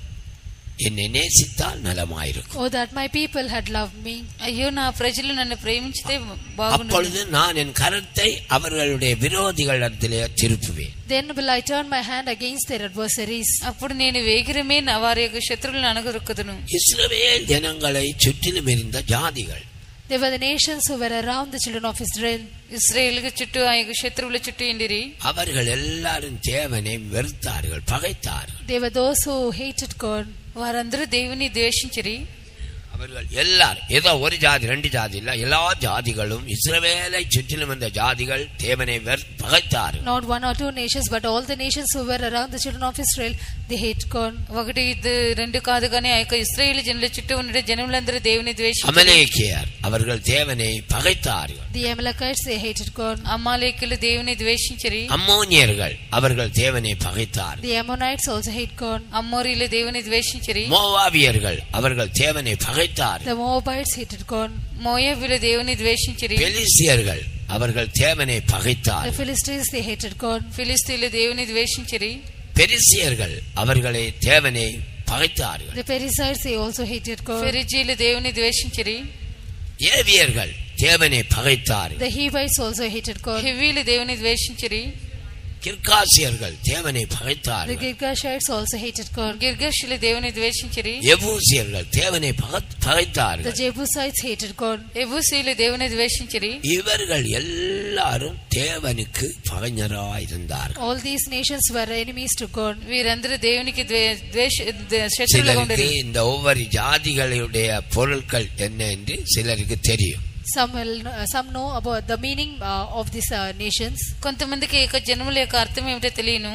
என்னை நேசித்தால் நலமாயிருக்கும். Oh, that my people had loved me. అయ్యో నా ప్రజలు నన్ను ప్రేమించితే బాగుండు. அப்பொழுது நான் என் கரத்தை அவர்களுடைய விரோதிகளிடத்திலே திருப்புவேன். Then will I turn my hand against their adversaries. అప్పుడు నేను వేగిరమే వారి యొక్క శత్రువులను అణగదొక్కుదును. இஸ்ரவேல் ஜனங்களை சுற்றிலும் இருந்த ஜாதிகள். They were the nations who were around the children of Israel. ఇశ్రాయేలుకు చుట్టూ ఆ యొక్క శత్రువుల చుట్టూ ఇండిరి. அவர்கள் எல்லாரும் தேவனை வெறுத்தார்கள், பகைத்தார்கள். They were those who hated God. వారందరూ దేవుని ద్వేషించిరి. அவர்கள் எல்லாரும், ஏதோ ஒரு ஜாதி ரெண்டு ஜாதி இல்ல, எல்லா ஜாதிகளும் இஸ்ரவேலை சுற்றிலும் வந்த ஜாதிகள் தேவனை பகைத்தார்கள். Not one or two nations, but all the nations who were around the children of Israel, they hate God. ఒకటి రెండు కాదు కానీ ఆ యొక్క ఇశ్రాయేలు జనుల చుట్టూ ఉన్న జనములందరూ దేవుని ద్వేషించారు. அமலேக்கியர் அவர்கள் தேவனை பகைத்தார்கள். The Amalekites, they hated God. అమాలేకులు దేవుని ద్వేషించిరి. அம்மோனியர்கள் அவர்கள் தேவனை பகைத்தார்கள். The Ammonites also hate God. అమ్మోరీలు దేవుని ద్వేషించిరి. மோவாபியர்கள் அவர்கள் தேவனை பகைத்தார்கள். The Moabites hated God. మోయాబీలు దేవుని ద్వేషించిరి. பெலிஸ்தியர்கள் அவர்கள் தேவனை The பகைத்தார்கள். Philistines, they hated God. ఫిలిస్తీన్లు దేవుని ద్వేషించిరి. பெரிசியர்கள் அவர்களை தேவனை பகைத்தார்கள். The Perizzites, they also hated God. ఫెరిజీలు దేవుని ద్వేషించిరి. ஏவியர்கள் தேவனை பகைத்தார்கள். The Hivites also hated God. హివ్వీలు దేవుని ద్వేషించిరి. கிர்காசியர்கள் தேவனை The பகைத்தார்கள். Girgashites also hated God. గిర్గషులు దేవుని ద్వేషించిరి. எபூசியர்கள் தேவனை The பகைத்தார்கள். Jebusites hated God. ఎబూసీలు దేవుని ద్వేషించిరి. இவர்கள் எல்லாரும் தேவனுக்கு பகைஞராயிருந்தார்கள். All these nations were enemies to God. వీరందరూ దేవునికి శత్రువులుగా சிலருக்கு ఉండేది. இந்த ஒவ்வொரு ஜாதிகளுடைய பொருட்கள் என்ன என்று சிலருக்கு தெரியும். Some know about the meaning of these nations. కొంతమందికి ఈ యొక్క జనముల యొక్క అర్థం ఏమిటో తెలియను.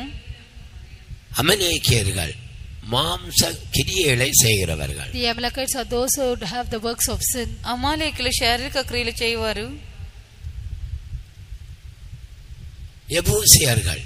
அமலேக்கியர்கள் மாம்ச கிரியைகளை செய்கிறவர்கள். The Amalekites are those who have the works of sin. అమాలేకులు శారీరక క్రియలు చేయవారు. எபூசியர்கள்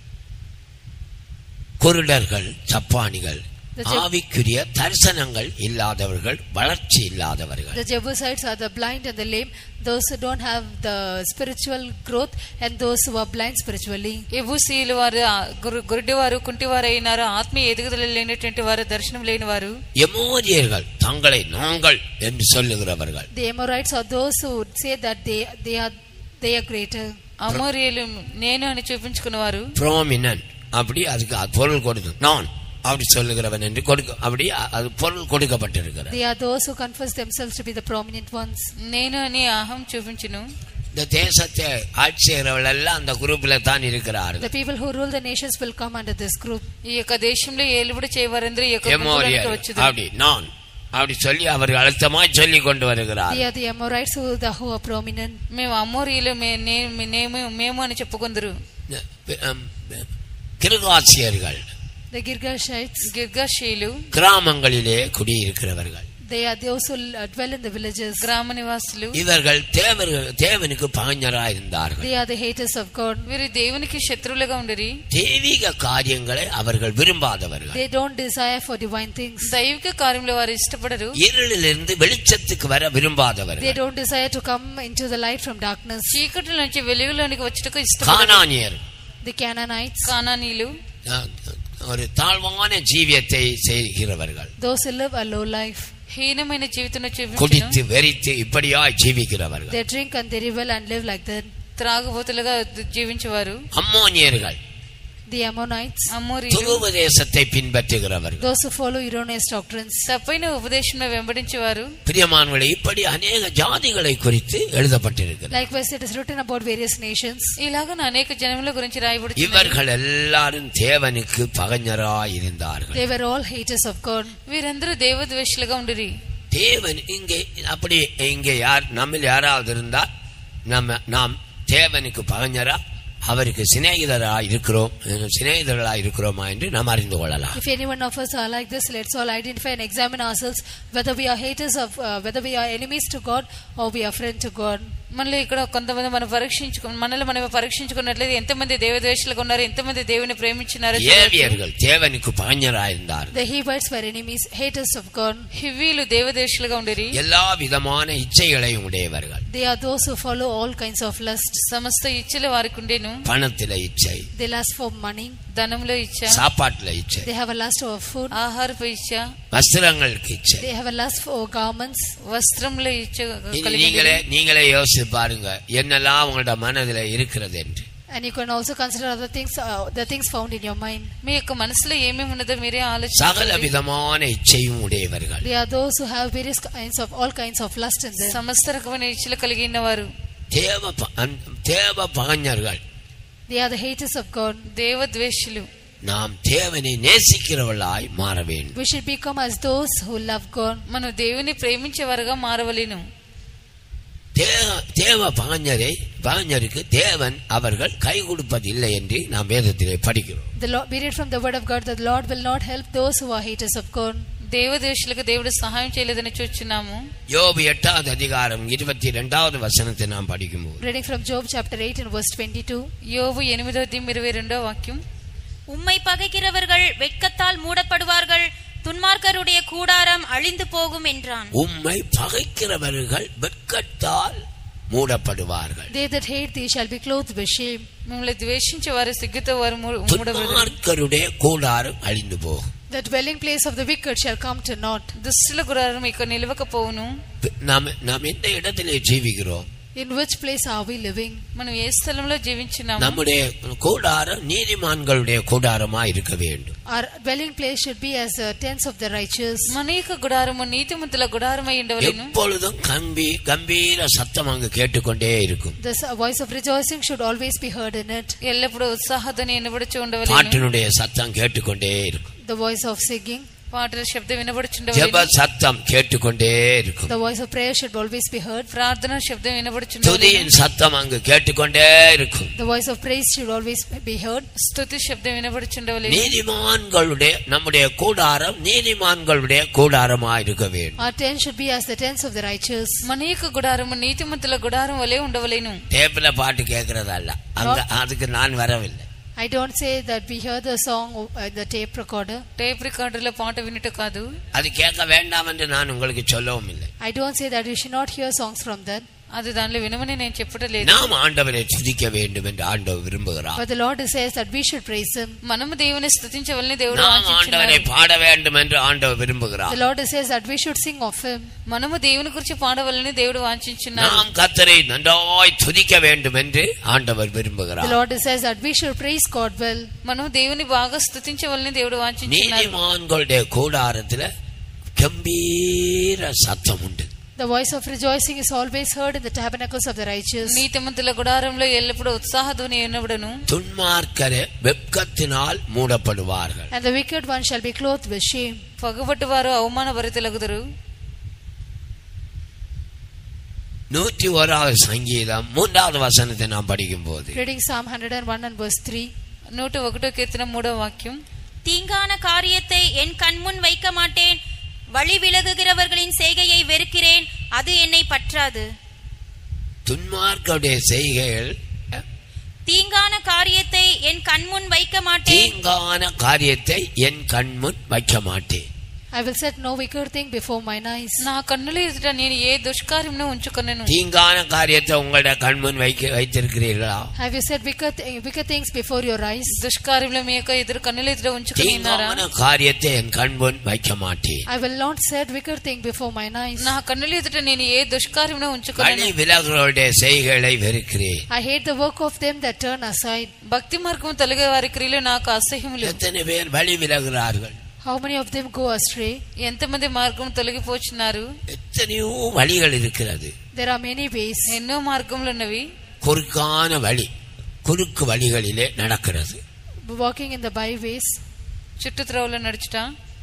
குருடர்கள், சப்பானிகள், ஆவிக்குரிய தரிசனங்கள் இல்லாதவர்கள், வளர்ச்சி இல்லாதவர்கள். The Jebusites are the blind and the lame, those who don't have the spiritual growth and those who are blind spiritually. ఎబూసీలు వారు గురుడివారు, కుంటివారు అయినారు. ఆత్మీయ ఎదుగుదల లేనటువంటి వారు, దర్శనం లేని వారు. எமோரியர்கள் தங்களை நாங்கள் என்று சொல்லுகிறவர்கள். The Amorites are those who say that they are greater. అమోరియలు నేను అని చూపించుకున్నవారు. ப்ரோமினன்ட், அப்படி அதுக்கு பொருள் கொடுக்கும். நான் அப்படி சொல்லுகிறவன் என்று அப்படி அது பொருள் கொடுக்கப்பட்டிருக்கிறது. They are those who confess themselves to be the prominent ones. నేను అని అహం చూపించును. இந்த தேசத்தை ஆட்சி செய்கிறவர்கள் எல்லாம் அந்த குரூப்ல தான் இருக்கிறார்கள். The people who rule the nations will come under this group. ఈ యొక్క దేశంలో ఏలుబడి చేయవారందరూ ఈ యొక్క గుంపులోనికి వచ్చుదురు. அப்படி நான் அப்படி சொல்லி அவர்கள் அழுத்தமாய் சொல்லி கொண்டு வருகிறார். They are the Amorites who are prominent. మేము అమోరీలు మేము అని చెప్పుకుందరు. கிர்காசியர்கள் The Girgashites, గిర్గాషీలు கிராமங்களிலே குடியிருக்கிறவர்கள். They are those who dwell in the villages. గ్రామ నివాసులు. இவர்கள் தேவனுக்கு பகைஞராய் இருந்தார்கள். They are the haters of God. వీరు దేవునికి శత్రువులుగా ఉండిరి. தெய்வீக காரியங்களை அவர்கள் விரும்பாதவர்கள். They don't desire for divine things. దైవిక కార్యములు వారు ఇష్టపడరు. இருளிலிருந்து வெளிச்சத்துக்கு வர விரும்பாதவர்கள். They don't desire to come into the light from darkness. చీకటి నుంచి వెలుగులోనికి వచ్చుటకు ఇష్టపడరు. கானானியர், The Canaanites, కానానీయులు, ஒரு தாழ்வான ஜீவியத்தை செய்கிறவர்கள். those who live a low life. హీనమైన జీవితం குடித்து வெறித்து இப்படியாய் ஜீவிக்கிறவர்கள். They drink and they revel and live like that. త్రాగుబోతులుగా జీవించేవారు. அம்மோனியர்கள், The Ammonites, అమోరీయులు, துருபதேசத்தை பின்பற்றுகிறவர்கள். those who follow erroneous doctrines. తప్పైన ఉపదేశంలో వెంబడించేవారు. பிரியமானவர்களே, இப்படி அநேக ஜாதிகளை குறித்து எழுதப்பட்டிருக்கிறது. Likewise, it is written about various nations. ఇలాగ అనేక జనముల గురించి రాయబడుతుంది. இவர்கள் எல்லாரும் தேவனுக்கு பகைஞராய் இருந்தார்கள். They were all haters of God. వీరందరూ దేవద్వేషులుగా ఉండిరి. தேவன் இங்கே நம்மில் யாராவது இருந்தால் நாம் தேவனுக்கு பகைஞரா அவருக்கு சிநேகிதர்களா இருக்கிறோமா என்று நாம் அறிந்து கொள்ளலாம். If any one of us are like this, let's all identify and examine ourselves whether we are haters of whether we are enemies to God or we are friends to God. మనలో ఇక్కడ కొంతమంది మనల్ని మనం పరీక్షించుకున్నట్లయితే ఎంతమంది దేవద్వేషులుగా ఉన్నారు, ఎంతమంది దేవుని ప్రేమించినారు. ஏவியர்கள் தேவனுக்கு பகைஞராய் இருந்தார்கள். The Hivites were enemies, haters of God. హివ్వీలు దేవద్వేషులుగా ఉండిరి. எல்லா விதமான இச்சைகளையும் உடையவர்கள். They are those who follow all kinds of lust. సమస్త ఇచ్చలు వారికి ఉండేను. பணத்தில இச்சை, They lust for money. ధనంలో ఇచ్చ, சாப்பாட்டுல இச்சை, They have a lust for food. ఆహారపు ఇచ్చ, வஸ்திரங்களுக்கு இச்சை. They have a lust for garments. వస్త్రంలో ఇచ్చ. நீங்களே யோசிச்சு பாருங்க என்னெல்லாம் உங்களோட மனதில் இருக்கிறது என்று. And you can also consider other things, the things found in your mind. మీ యొక్క మనసులో ఏమేమి ఉన్నదో మీరే சகல ఆలోచించండి. விதமான இச்சையும் உடையவர்கள். They are those who have various kinds of all kinds of lust in them. సమస్త రకమైన ఇచ్చలు కలిగిన వారు. தேவ பகைஞர்கள். They are the haters of God. దేవద్వేషులు. நாம் தேவனை நேசிக்கிறவர்களாய் மாற வேண்டும். We should become as those who love God. మనం దేవుని ప్రేమించేవారుగా మారవలెను. தேவ பகைஞருக்கு தேவன் அவர்கள் கை கொடுப்பதில்லை என்று நாம் வேதத்திலே படிக்கிறோம். We read from the word of God that the Lord will not help those who are haters of God. దేవద్వేషులకు దేవుడు సహాయం చేయలేదని చూస్తున్నాము. யோபு 8வது அதிகாரம் 22வது வசனத்தை நாம் படிக்கும்போது, Reading from Job chapter 8 and verse 22. యోబు 8:22 వాక్యం. உம்மை பகைக்கிறவர்கள் வெட்கத்தால் மூடப்படுவார்கள், துன்மார்க்கருடைய கூடாரம் அழிந்து போகும் என்றான். உம்மை பகைக்கிறவர்கள் வெட்கத்தால் மூடப்படுவார்கள். They that hate thee shall be clothed with shame. మిమ్మల్ని ద్వేషించే వారు సిగ్గుతో వారు మూడబడతారు. துன்மார்க்கருடைய கூடாரம் அழிந்து போகும். The dwelling place of the wicked shall come to naught. దుష్టుల గుడారం ఇక నిలవకపోవును. நாம் எந்த இடத்திலே ஜீவிக்கிறோம்? In which place are we living? మనం ఏ స్థలంలో జీవించున్నాము? நம்முடைய கூடாரம் நீதிமான்களுடைய கூடாரமா இருக்க வேண்டும். Our dwelling place should be as the tents of the righteous. మన యొక్క గుడారము నీతిమంతుల గుడారమై ఉండవలెను. எப்பொழுதும் கம்பீர சத்தம் அங்கு கேட்டுக்கொண்டே இருக்கும். The voice of rejoicing should always be heard in it. ఎల్లప్పుడూ ఉత్సాహధ్వని వినబడుచు ఉండవలెను. பாட்டினுடைய சத்தம் கேட்டுக்கொண்டே இருக்கும். The voice of singing, పాటల శబ్దం ஜெப వినబడుచుండవలెను. சத்தம் கேட்டுக்கொண்டே இருக்கும். the voice of prayer should always be heard. ప్రార్థన శబ్దం వినబడుచుండవలెను. துதியின் சத்தம் அங்கு கேட்டுக்கொண்டே இருக்கும். The voice of praise should always be heard. స్తుతి శబ్దం వినబడుచుండవలెను. நீதிமான்களுடைய நம்முடைய கூடாரம் நீதிமான்களுடைய கூடாரமா இருக்க வேண்டும். Our tents should be as the tents of the righteous. మన యొక్క గుడారము నీతిమంతుల గుడారం వలె ఉండవలెను. டேப்ல பாட்டு கேட்கறதல்ல, அதுக்கு நான் வரவில்லை. I don't say that we hear the song in the tape recorder. Tape రికార్డర్లో పాట వినుట కాదు. அது கேட்க வேண்டாம் என்று நான் உங்களுக்கு சொல்லவும் இல்லை. I don't say that you should not hear songs from that. అది దానిలో వినమని నేను చెప్పటం లేదు. நாம் ஆண்டவரை துதிக்க வேண்டும் என்று ஆண்டவர் விரும்புகிறார். But the Lord says that we should praise Him. మనము దేవుని స్తుతించవలని దేవుడు நாம் ఆశించుచున్నాడు. ஆண்டவரை பாட வேண்டும் என்று ஆண்டவர் விரும்புகிறார். The Lord says that we should sing of Him. మనము దేవుని గురించి పాడవలని దేవుడు వాంఛించున్నాడు. நாம் கர்த்தரை நன்றாய் துதிக்க வேண்டும் என்று ஆண்டவர் விரும்புகிறார். The Lord says that we should praise God well. మనము దేవుని బాగా స్తుతించవలని దేవుడు వాంఛించున్నాడు. நீதிமான்களுடைய கூடாரத்தில் கம்பீர சத்தம் உண்டு. The voice of rejoicing is always heard in the tabernacles of the righteous. నీతిమంతుల గుడారంలో ఎల్లప్పుడూ ఉత్సాహధ్వని వినబడును. துன்மார்க்கரே வெட்கத்தினால் மூடப்படுவார்கள். And the wicked one shall be clothed with shame. పగబట్టి వారు అవమానభరితులగుదురు. 101வது சங்கீதம் 3வது வசனத்தை நாம் படிக்கும்போது, Reading Psalm 101 and verse 3. 101 కీర్తన 3వ వాక్యం. தீங்கான காரியத்தை என் கண்முன் வைக்க மாட்டேன், வழி விலகுகிறவர்களின் செய்கையை வெறுக்கிறேன், அது என்னை பற்றாது. துன்மார்க்கருடைய செய்கைகள், தீங்கான காரியத்தை என் கண்முன் வைக்க மாட்டேன். தீங்கான காரியத்தை என் கண்முன் வைக்க மாட்டேன். I will set no wicked thing before mine eyes. నా కన్నుల ఎదుట నేను ఏ దుష్కార్యమును ఉంచుకొనెను. தீங்கான காரியத்தை உங்களுடைய கண்முன் வைத்திருக்கிறீர்களா? Have you set wicked things before your eyes? దుష్కార్యములు మీ యొక్క ఎదురు కన్నుల ఎదుట ఉంచుకొని ఉన్నారా? தீங்கான காரியத்தை என் கண்முன் வைக்க மாட்டேன். I will not set wicked thing before mine eyes. నా కన్నుల ఎదుట నేను ఏ దుష్కార్యమును ఉంచుకొనెను. வழி விலகுகிறவருடைய செய்கைகளை வெறுக்கிறேன். I hate the work of them that turn aside. భక్తి మార్గము తొలగే వారి క్రియలు నాకు అసహ్యములు. எத்தனை பேர் வழி விலகுகிறார்கள்? How many of them go astray? ఎంతమంది మార్గం తొలగిపోచున్నారు? எத்தனையோ வழிகள் இருக்கிறது. There are many ways. ఎన్నో మార్గములు ఉన్నవి. குறுக்கான வழி, குறுக்கு வழிகளிலே நடக்கிறது. Walking in the byways. చుట్టూ త్రోవలో నడుచుట.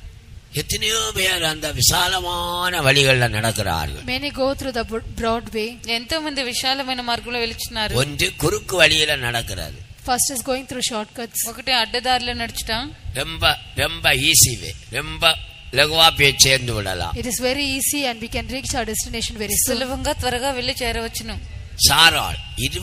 எத்தனையோ பேர் அந்த விசாலமான வழிகளில் நடக்கிறார்கள். Many go through the broad way. ఎంతో మంది విశాలమైన మార్గంలో వెళ్తున్నారు. ஒன்று குறுக்கு வழியில நடக்கிறது. First is going through shortcuts. ఒకటి అడ్డదారిలో నడుచుట. ரொம்ப ரொம்ப ஈஸி வே, ரொம்ப லகுவா போய் சேர்ந்து விடலாம். It is very easy and we can reach our destination very soon. సులభంగా త్వరగా వెళ్లి చేరవచ్చును. சாராள்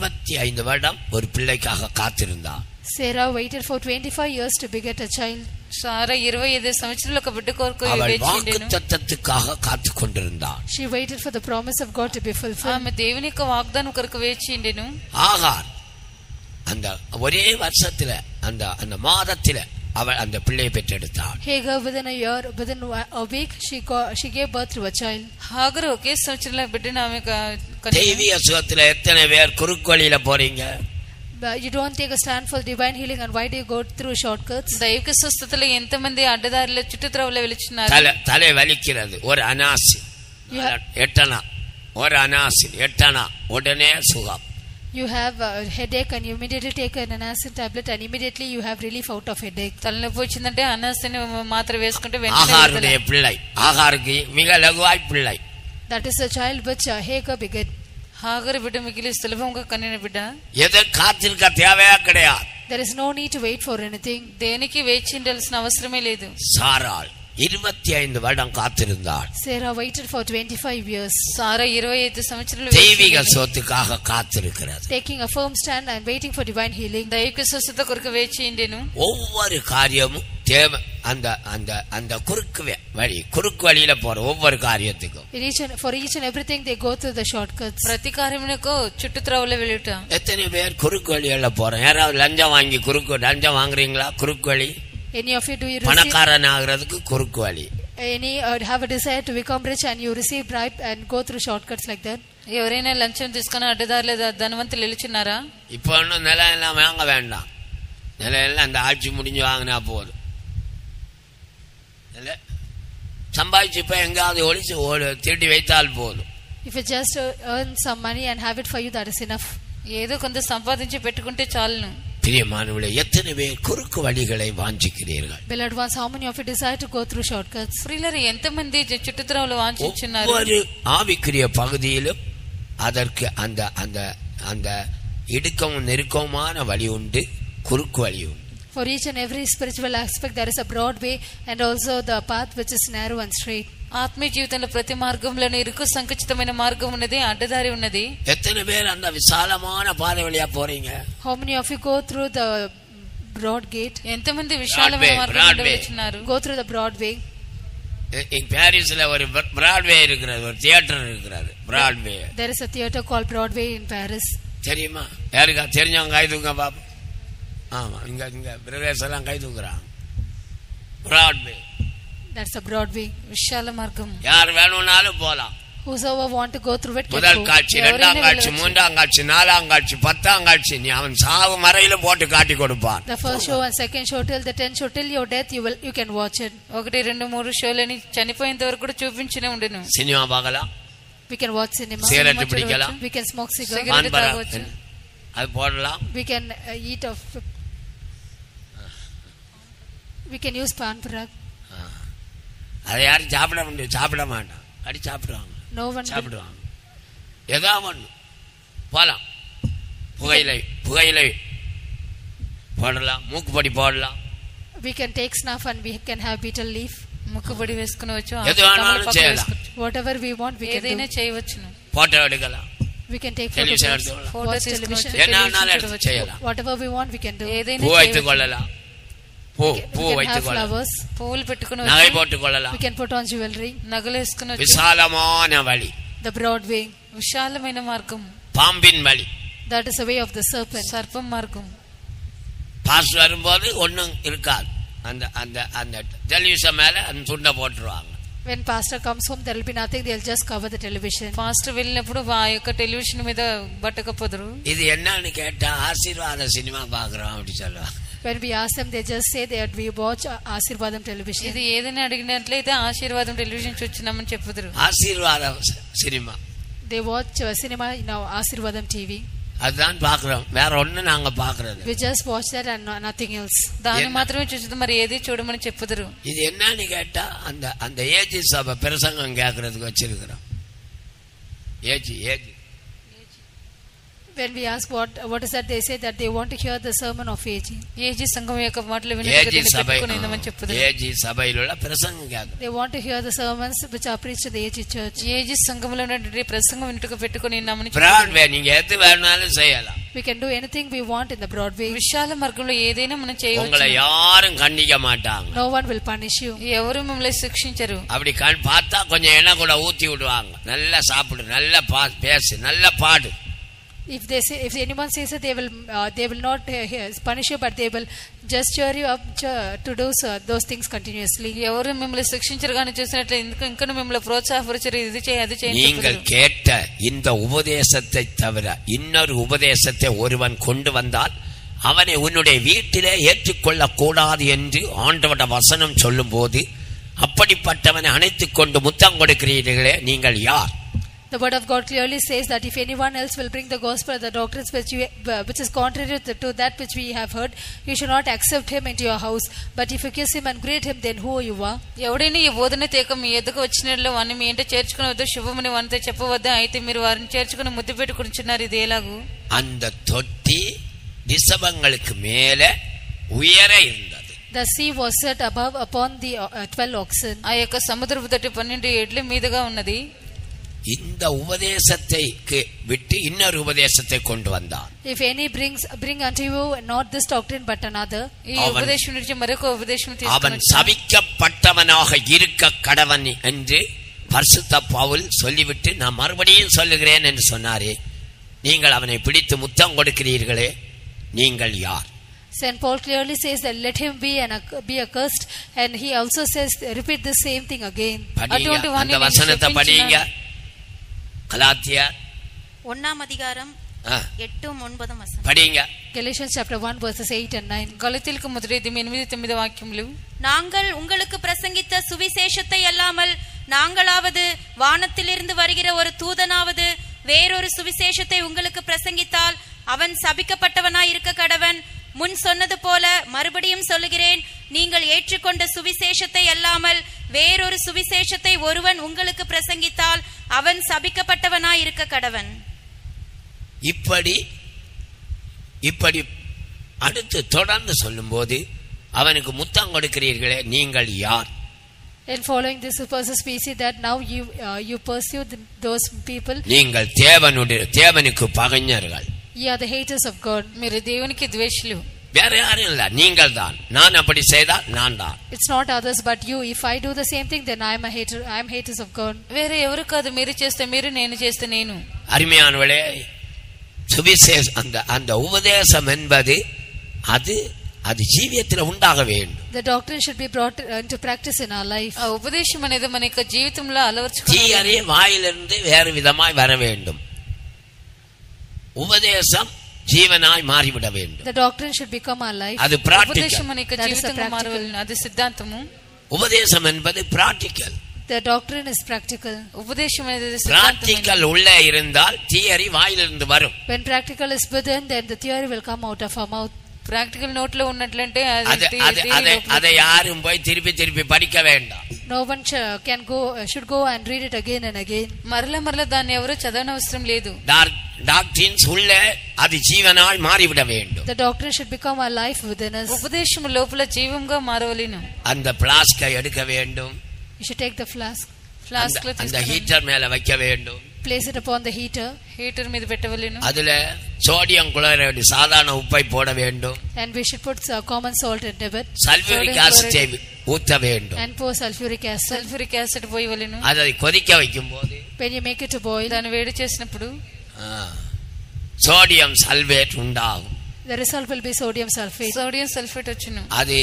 25 வருடம் ஒரு பிள்ளைக்காக காத்திருந்தார். Sarah waited for 25 years to beget a child. సారా 25 సంవత్సరాలు ఒక బిడ్డ కొరకు அவள் వేచి ఉండెను. வாக்குத்தத்தத்துக்காக காத்து கொண்டிருந்தாள். She waited for the promise of God to be fulfilled. ఆమె దేవుని యొక్క వాగ్దానం కొరకు వేచి ఉండెను. ஆகார் அந்த ஒரே வருஷத்துல அந்த மாதத்துல அவள் அந்த பிள்ளையை பெற்றெடுத்தாள். Hagar within a year, within a week, she gave birth to a child. హాగరు ఒకే సంవత్సరంలో బిడ్డను ఆమె தெய்வீக சுகத்துல எத்தனை பேர் குறுக்கு வழியில போறீங்க? But you don't take a stand for divine healing, and why do you go through shortcuts? దైవిక స్వస్థతలో ఎంతమంది అడ్డదారిలో చుట్టూ త్రోవలో వెళ్తున్నారు? தலை வலிக்கிறது, ஒரு அனாசி எட்டனா, ஒரு அனாசி எட்டனா, உடனே சுகம். You have a headache and you immediately take an anacin tablet and immediately you have relief out of headache. తలనొప్పి వచ్చిందంటే అనాసిని మాత్ర వేసుకుంటే వెంటనే ஆகாருடைய பிள்ளை, ஆகாருக்கு மிக லகுவாய் பிள்ளை. That is the child which Hagar begat. హాగరు బిడ్డ మిగిలి సులభంగా కనిన బిడ్డ. எதை காத்திருக்க தேவையா கிடையாது. There is no need to wait for anything. దేనికి వేచి ఉండాల్సిన అవసరమే లేదు. சாராள் 25 வருடம் காத்திருந்தாள். Sarah waited for 25 years. సారా 25 సంవత్సరాలు தெய்வீக சொத்துக்காக காத்திருக்கிறது. Taking a firm stand and waiting for divine healing. దైవిక స్వస్థత కొరకు వేచి ఉండెను. ஒவ்வொரு காரியமும் தேவை. அந்த அந்த அந்த குறுக்கு வழி, குறுக்கு வழியில போற ஒவ்வொரு காரியத்துக்கும் For each and everything they go through the shortcuts. ప్రతి కార్యమునకు చుట్టూ త్రోవలో వెళ్ళుట. எத்தனை பேர் குறுக்கு வழியில போறோம்? யாராவது லஞ்சம் வாங்கி லஞ்சம் வாங்குறீங்களா? குறுக்கு வழி. Any of you, do you receive பணக்காரன் ஆகிறதுக்கு குறுக்கு வழி. any have a desire to become rich and you receive bribe and go through shortcuts like that? ఎవరైనా లంచం తీసుకుని అడ్డదారిలో ధనవంతులు వెళ్తున్నారా? இப்போ ஒன்றும் நிலம் எல்லாம் வாங்க வேண்டாம். நிலம் எல்லாம் அந்த ஆட்சி முடிஞ்சு வாங்கினா போதும். சம்பாதிச்சு இப்ப எங்காவது ஒழிச்சு திருடி வைத்தால் போதும். If you just earn some money and have it for you, that is enough. ఏదో కొంత సంపాదించి పెట్టుకుంటే చాలును. பிரியமானவர்களே, எத்தனை பேர் குறுக்கு வழிகளை வாஞ்சிக்கிறீர்கள்? Beloved ones, how many of you desire to go through shortcuts? ప్రియులారా, ఎంతమంది చుట్టూ త్రోవలో వాంఛించున్నారు? ஒவ்வொரு ஆவிக்குரிய பகுதியிலும் அதற்கு அந்த அந்த அந்த இடுக்கமும் நெருக்கமான வழி உண்டு, குறுக்கு வழி உண்டு. For each and every spiritual aspect there is a broad way and also the path which is narrow and straight. ఆత్మీయ జీవితంలో ప్రతి మార్గంలోనే ఇరుకు సంకుచితమైన మార్గం ఉన్నది, అడ్డదారి ఉన్నది. எத்தனை பேர் அந்த விசாலமான பாதை வழியா போறீங்க? How many of you go through the broad gate? ఎంతమంది విశాలమైన మార్గంలో వెళ్తున్నారు? Go through the broad way. பாரிஸ்ல ஒரு பிராட்வே இருக்கிறது, ஒரு தியேட்டர் இருக்கிறது, Broadway. There is a theater called Broadway in Paris. தெரியுமா? யாருக்கா தெரிஞ்சவங்க கை தூங்க பாப்போம். ஆமா, இங்க பிரதேசம் எல்லாம் கை தூக்குறாங்க. Broadway, that's a Broadway. విశాల మార్గం. யார் வேணும்னாலும் போலாம். Whosoever want to go through it, முதல் காட்சி, இரண்டாம் காட்சி, மூன்றாம் காட்சி, நாலாம் காட்சி, 10ஆம் காட்சி, நீ அவன் சாவு மறையில போட்டு காட்டி கொடுப்பான். The first show and second show till the 10th show till your death you can watch it. 1, 2, 3 షోలని చనిపోయేంత వరకు కూడా చూపించనే ఉండెను. சினிமா பார்க்கலாம், We can watch cinema. Cigarette பிடிக்கலாம், We can smoke cigarette. Cigarette తాగొచ్చు. அது போடலாம். We can eat of. We can use pan parak. அதை யாரும் சாப்பிட மாட்டான், அடி சாப்பிடுவாங்க. No one. சாப்பிடுவாங்க. ஏதாவது ஒன்று போகலாம். புகையிலை போடலாம், மூக்குப்பொடி போடலாம். We can take snuff and we can have betel leaf. ముక్కుబడి వేసుకునవచ్చు, எது வேணாலும் செய்யலாம். Whatever we want, we can ఏదైనా do. చేయవచ్చును. போட்டோ எடுக்கலாம், We can take television photographs, எடுத்துக்கலாம், watch television. என்ன வேணாலும் எடுத்து செய்யலாம். Whatever we want, we can do. ఏదైనా பூ வைத்துக் చేయవచ్చు. கொள்ளலாம், பூ We can வைத்துக் have கொள்ளலாம், flowers. పువ్వులు நகை పెట్టుకునవచ్చు, போட்டுக் கொள்ளலாம். We can put on jewelry. నగలు వేసుకునవచ్చు. விசாலமான வழி, The broad way, విశాలమైన మార్గం, பாம்பின் வழி. that is the way of the serpent. సర్పం మార్గం. பாஸ் வரும்போது ஒன்னும் இருக்காது, அந்த அந்த அந்த டெலிவிஷன் மேல அந்த துண்டை போட்டுருவாங்க. When pastor comes home, there will be nothing. They'll just cover the television. Pastor వెళ్ళినప్పుడు ఆ యొక్క టెలివిజన్ మీద బట్టకపోదురు. இது என்னன்னு கேட்டா ஆசீர்வாத சினிமா பாக்குறோம் அப்படி சொல்லுவாங்க. When we ask them, they just say that we watch Asirvadam television. ఇది ఏదైనా అడిగినట్లయితే ఆశీర్వాదం టెలివిజన్ చూచినామని చెప్పుదురు. ஆசீர்வாத cinema They watch cinema in our Asirvadam TV. அதுதான் பாக்குறோம், வேற ஒண்ணு நாங்க பாக்குறது. We just watch that and nothing else. దాన్ని మాత్రమే చూసి మరి ఏది చూడమని చెప్పుదురు. இது என்னன்னு கேட்டா அந்த அந்த ஏஜி சபை பிரசங்கம் கேட்கறதுக்கு வச்சிருக்கிறோம். AG AG When we ask what is that, they say that they want to hear the sermon of AG. AG సంఘం యొక్క మాటలు ஏஜி சபை, వినుకునేందని చెప్పుదురు. ஏஜி சபையில உள்ள பிரசங்கம் கேட்கறோம். They want to hear the sermons which are preached in the AG church. AG సంఘంలో ఉన్నటువంటి ప్రసంగం వింటుకు పెట్టుకుని ఉన్నామని பிராட்வே நீங்க எது வேணாலும் செய்யலாம். We can do anything we want in the broad way. విశాల మార్గంలో ఏదైనా మనం உங்களை చేయవచ్చు. யாரும் கண்டிக்க மாட்டாங்க. No one will punish you. ఎవరు మిమ్మల్ని శిక్షించరు. அப்படி பார்த்தா கொஞ்சம் எண்ணெய் கூட ஊத்தி விடுவாங்க. நல்லா சாப்பிடு, நல்லா பேசு, நல்லா பாடு. If anyone says that they will not punish you, but they will just cheer you up to do those things continuously. ఎవరు మిమ్మల్ని శిక్షించరు కానీ చూసినట్లే ఇంకా మిమ్మల్ని ప్రోత్సాహపరిచారు, ఇది చేయి అది చేయి. நீங்கள் கேட்ட இந்த உபதேசத்தை தவிர இன்னொரு உபதேசத்தை ஒருவன் கொண்டு வந்தால் அவனை உன்னுடைய வீட்டிலே ஏற்றுக்கொள்ள கூடாது என்று ஆண்டவருடைய வசனம் சொல்லும் போது அப்படிப்பட்டவனை அணைத்துக் கொண்டு முத்தம் கொடுக்கிறீர்களே, நீங்கள் யார்? The word of God clearly says that if anyone else will bring the gospel or the doctrines which is contrary to that which we have heard, you should not accept him into your house. But if you kiss him and greet him, then who you are? ఎవడైనా ఈ బోధన తేక మీ ఎదుగు వచ్చినట్లు వారిని మీ ఇంట చేర్చుకునవద్దు, శుభమని వారితో చెప్పవద్దు. అయితే మీరు వారిని చేర్చుకుని ముద్దు పెట్టుకుంటున్నారు. ఇది ఎలాగూ? அந்த தொட்டி ரிஷபங்களுக்கு மேல உயர இருந்தது. The sea was set above upon the 12 oxen. ఆ యొక్క సముద్రపు తట్టు 12 ఎడ్ల మీదుగా ఉన్నది. இந்த உபதேசத்தை விட்டு இன்னொரு உபதேசத்தை கொண்டு வந்தான். If any bring unto you not this doctrine but another, ఈ ఉపదేశం నుంచి మరొక ఉపదేశం அவன் சபிக்கப்பட்டவனாக இருக்க கடவன் என்று பரிசுத்த பவுல் சொல்லிவிட்டு நான் மறுபடியும் சொல்லுகிறேன் என்று சொன்னாரே, நீங்கள் அவனை பிடித்து முத்தம் கொடுக்கிறீர்களே, நீங்கள் யார்? St. Paul clearly says that let him be accursed, and he also says repeat the same thing again. அந்த வசனத்தை படிங்க. கலாத்தியர் 1 அதிகாரம் 8-9 வசனம் படிங்க. Galatians chapter 1 verses 8 and 9. గలతీయులకు మొదటి 8-9 వాక్యములు. நாங்கள் உங்களுக்கு பிரசங்கித்த சுவிசேஷத்தை அல்லாமல் நாங்களாவது வானத்திலிருந்து வருகிற ஒரு தூதனாவது வேறொரு சுவிசேஷத்தை உங்களுக்கு பிரசங்கித்தால் அவன் சபிக்கப்பட்டவனாய் இருக்க கடவன். முன் சொன்னது போல மறுபடியும் சொல்லுகிறேன், நீங்கள் ஏற்றுக்கொண்ட சுவிசேஷத்தை அல்லாமல் வேறொரு சுவிசேஷத்தை ஒருவன் உங்களுக்கு பிரசங்கித்தால் அவன் சபிக்கப்பட்டவனாய் இருக்க கடவன். இப்படி அடுத்து தொடர்ந்து சொல்லும்போது அவனுக்கு முத்தம் கொடுக்கிறீர்களே, நீங்கள் யார்? In following this verses we see that now you pursue those people. நீங்கள் தேவனுக்கு பகைஞர்கள். You are the haters of God. మీరు దేవునికి ద్వేషులు. வேற யாரும் இல்ல, நீங்கள் தான். நான் அப்படி செய்தால் நான் தான். It's not others but you. If I do the same thing, then I am a hater. I am haters of God. వేరే ఎవరు కాదు, మీరు చేస్తే మీరు, నేను చేస్తే నేను. அருமையானவளே, சுவிசேஷம் அந்த உபதேசம் என்பது அது ஜீவியத்தில் உண்டாக வேண்டும். The doctrine should be brought into practice in our life. ఆ ఉపదేశం అనేది మన యొక్క జీవితంలో అలవర్చుకోవాలి. தீயரே வாயிலிருந்து வேறு விதமாய் வர வேண்டும். உபதேசம் జీవనాய் మారివిడ வேண்டும். The doctrine should become our life. அது practical. ఉపదేశం మన యొక్క జీవితంగా మారవాలి. అది సిద్ధాంతము. உபதேசம் என்பது practical. The doctrine is practical. ఉపదేశం అనేది practical உள்ளே இருந்தால் தியரி வாயிலிருந்து வரும். When practical is within, then the theory will come out of our mouth. Practical నోట్లో ఉన్నట్లంటే அதை யாரும் போய் திருப்பி படிக்க வேண்டாம். No one should go and read it again and again. మరల దాన్ని ఎవరు చదవనవసరం లేదు. டாக்டரின்ஸ் உள்ள அது ஜீவனாய் மாறிவிட வேண்டும். The doctrine should become our life within us. ఉపదేశం లోపల జీవంగా మారవలెను. அந்த பிளாஸ்கை எடுக்க வேண்டும். You should take the flask, flask లో அந்த ஹீட்டர் மேல வைக்க வேண்டும். place it upon the heater, heater మీద పెట్టవలెను. அதுல சோடியம் குளோரைடு சாதாரண உப்பை போட வேண்டும். and we should put common salt into it, sulphuric acid ஊத்த வேண்டும். and pour sulfuric acid. Sulphuric acid పోయవలెను. அதை கொதிக்க வைக்கும் போது When you make it to boil, దాన్ని వేడి చేసినప్పుడు சோடியம் சல்பேட் உண்டாகும். the result will be sodium sulfate. Sodium sulphate వచ్చును. அது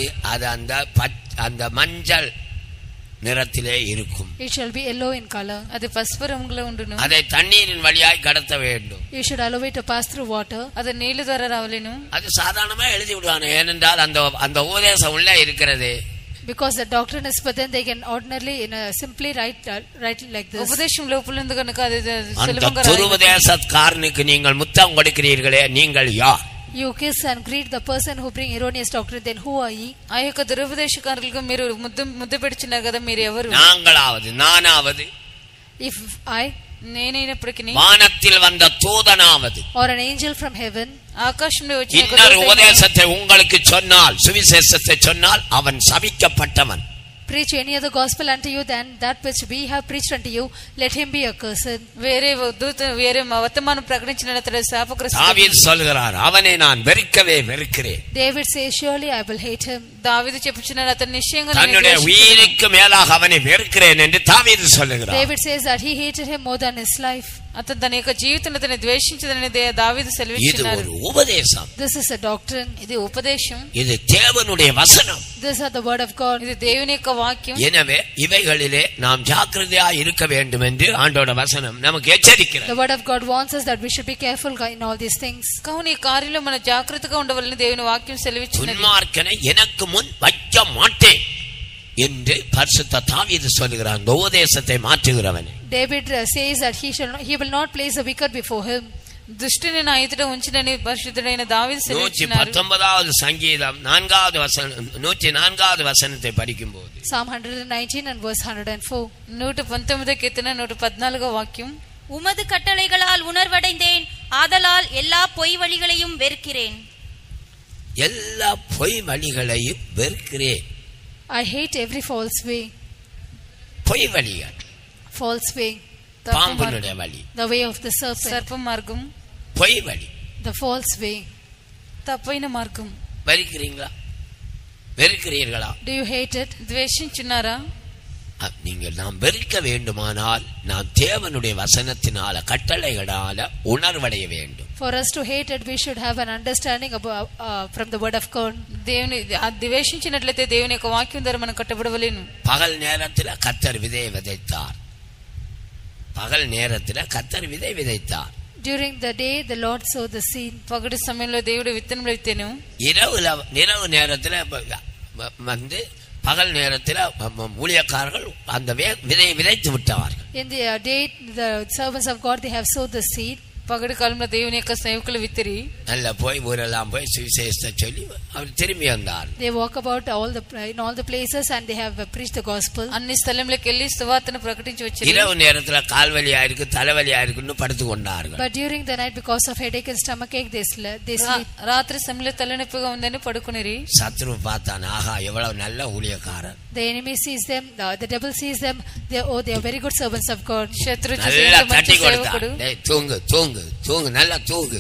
அந்த மஞ்சள் நிறத்திலே இருக்கும். It shall be yellow in color. అది పసుపు రంగులో ఉండును. அதை தண்ணீரின் வழியாய் கடத்த வேண்டும். You should allow it to pass through water. అది నీళ్ల ద్వారా రావలేను. அது சாதாரணமா எழுதி விடுவாங்க. ஏனென்றால் அந்த உபதேசம் உள்ள இருக்கிறது. Because the doctrine is, but then they can ordinarily simply write like this. ఉపదేశం లోపల ఉంది కనుక అది அந்த సులభంగా துருபதேசக்காரனுக்கு நீங்கள் முத்தம் கொடுக்கிறீர்களே, நீங்கள் யார்? You kiss and greet the person who bring erroneous doctrine, then who are ye? ఆ యొక్క దురుపదేశకారులకు మీరు ముద్దు పెడుచున్నారు కదా, మీరు ఎవరు? நாங்களாவது நானாவது If I, నేనైనప్పటికీ வானத்தில் வந்த தூதனாவது or an angel from heaven, ఆకాశంలో వచ్చిన இன்னொரு உபதேசத்தை உங்களுக்கு சொன்னால், சுவிசேஷத்தை சொன்னால், அவன் சபிக்கப்பட்டவன். preach any other gospel unto you than that which we have preached unto you, let him be accursed. వేరే వర్తమానం ప్రకటించిన అతడు శాపగ్రస్తుడు. தாவீது சொல்கிறார், அவனை நான் வெறுக்கிறேன். David says, surely I will hate him. దావీదు చెప్పుచున్నాడు, అతను నిశ్చయంగా தன்னுடைய உயிருக்கு மேலாக அவனை வெறுக்கிறேன் என்று தாவீது சொல்லுகிறார். David says that he hated him more than his life. అతను తన యొక్క జీవితంలో అతన్ని ద్వేషించదని దావీదు இது సెలవిస్తున్నారు. ஒரு உபதேசம். This is a doctrine. ఇది ఉపదేశం. இது தேவனுடைய வசனம். These are the word of God. ఇది దేవుని యొక్క వాక్యం. எனவே இவைகளிலே நாம் ஜாக்கிரதையாய் இருக்க வேண்டும் என்று ஆண்டவருடைய வசனம் நமக்கு எச்சரிக்கிறது. The word of God warns us that we should be careful in all these things. కావున ఈ కార్యంలో మనం జాగ్రత్తగా ఉండవాలని దేవుని వాక్యం సెలవిస్తున్నది. துன்மார்க்கனை எனக்கு முன் வைக்க மாட்டேன் என்று பரிசுத்த தாவீது சொல்கிறான். இந்த உபதேசத்தை மாற்றுகிறவன். David says that he will not place the wicked before him. దుష్టుని నా ఎదుట ఉంచునని పరిశుద్ధుడైన దావీదు సెలవిస్తున్నారు. 119வது சங்கீதம் 104வது வசனத்தை படிக்கும்போது Psalm 119 and verse 104. 119వ కీర్తన 114వ వాక్యం. உமது கட்டளைகளால் உணர்வடைந்தேன், ஆதலால் எல்லா பொய் வழிகளையும் வெறுக்கிறேன். எல்லா பொய் வழிகளையும் வெறுக்கிறேன். I hate every false way. பொய் வழிகள், False way. பாம்பனுடைய வழி, The way of the serpent. సర్ప మార్గం, பொய் வழி, The false way. తప్పైన మార్గం. வெறுக்கிறீர்களா? Do you hate it? ద్వేషించున్నారా? நீங்கள் நாம் வெறுக்க வேண்டுமானால் நாம் தேவனுடைய வசனத்தினால கட்டளைகளால உணர்வடைய வேண்டும். For us to hate it, we should have an understanding from the word of God. దేవుని ద్వేషించినట్లయితే దేవుని యొక్క వాక్యం ద్వారా మనం కట్టబడవలేను. பகல் நேரத்தில் கர்த்தர் விதை விதைத்தார். பகல் நேரத்தில் கர்த்தர் விதை விதைத்தார். During the day, the Lord sowed the seed. పగటి సమయంలో దేవుడు విత్తనం విత్తెను. இரவு நேரத்தில் வந்து பகல் நேரத்தில் ஊழியக்காரர்கள் அந்த விதையை விதைத்து விட்டார்கள். In the day, the servants of God, they have sowed the seed. పగటి కాలంలో దేవుని యొక్క సేవకులు విత్తిరి. நல்ல போய் ஊரெல்லாம் போய் சுவிசேஷத்தை சொல்லி அவர் திரும்பி வந்தார். They walk about in all the places and they have preached the gospel. అన్ని స్థలంలోకి వెళ్ళి సువార్తను ప్రకటించి వచ్చారు. இரவு நேரத்துல கால்வலியா இருக்கு, தலைவலியா இருக்குன்னு படுத்து கொண்டார்கள். But during the night, because of headache and stomachache, they sleep. రాత్రి సమయంలో తలనొప్పిగా ఉందని పడుకునిరి. சத்ரு பார்த்தான், ஆஹா எவ்வளவு நல்ல ஊழியக்காரர். The enemy sees them, the devil sees them. They are very good servants of God. శత్రు நல்லா தட்டி கொடுத்தான். டேய் தூங்கு தூங்கு தூங்கு, நல்லா தூங்கு.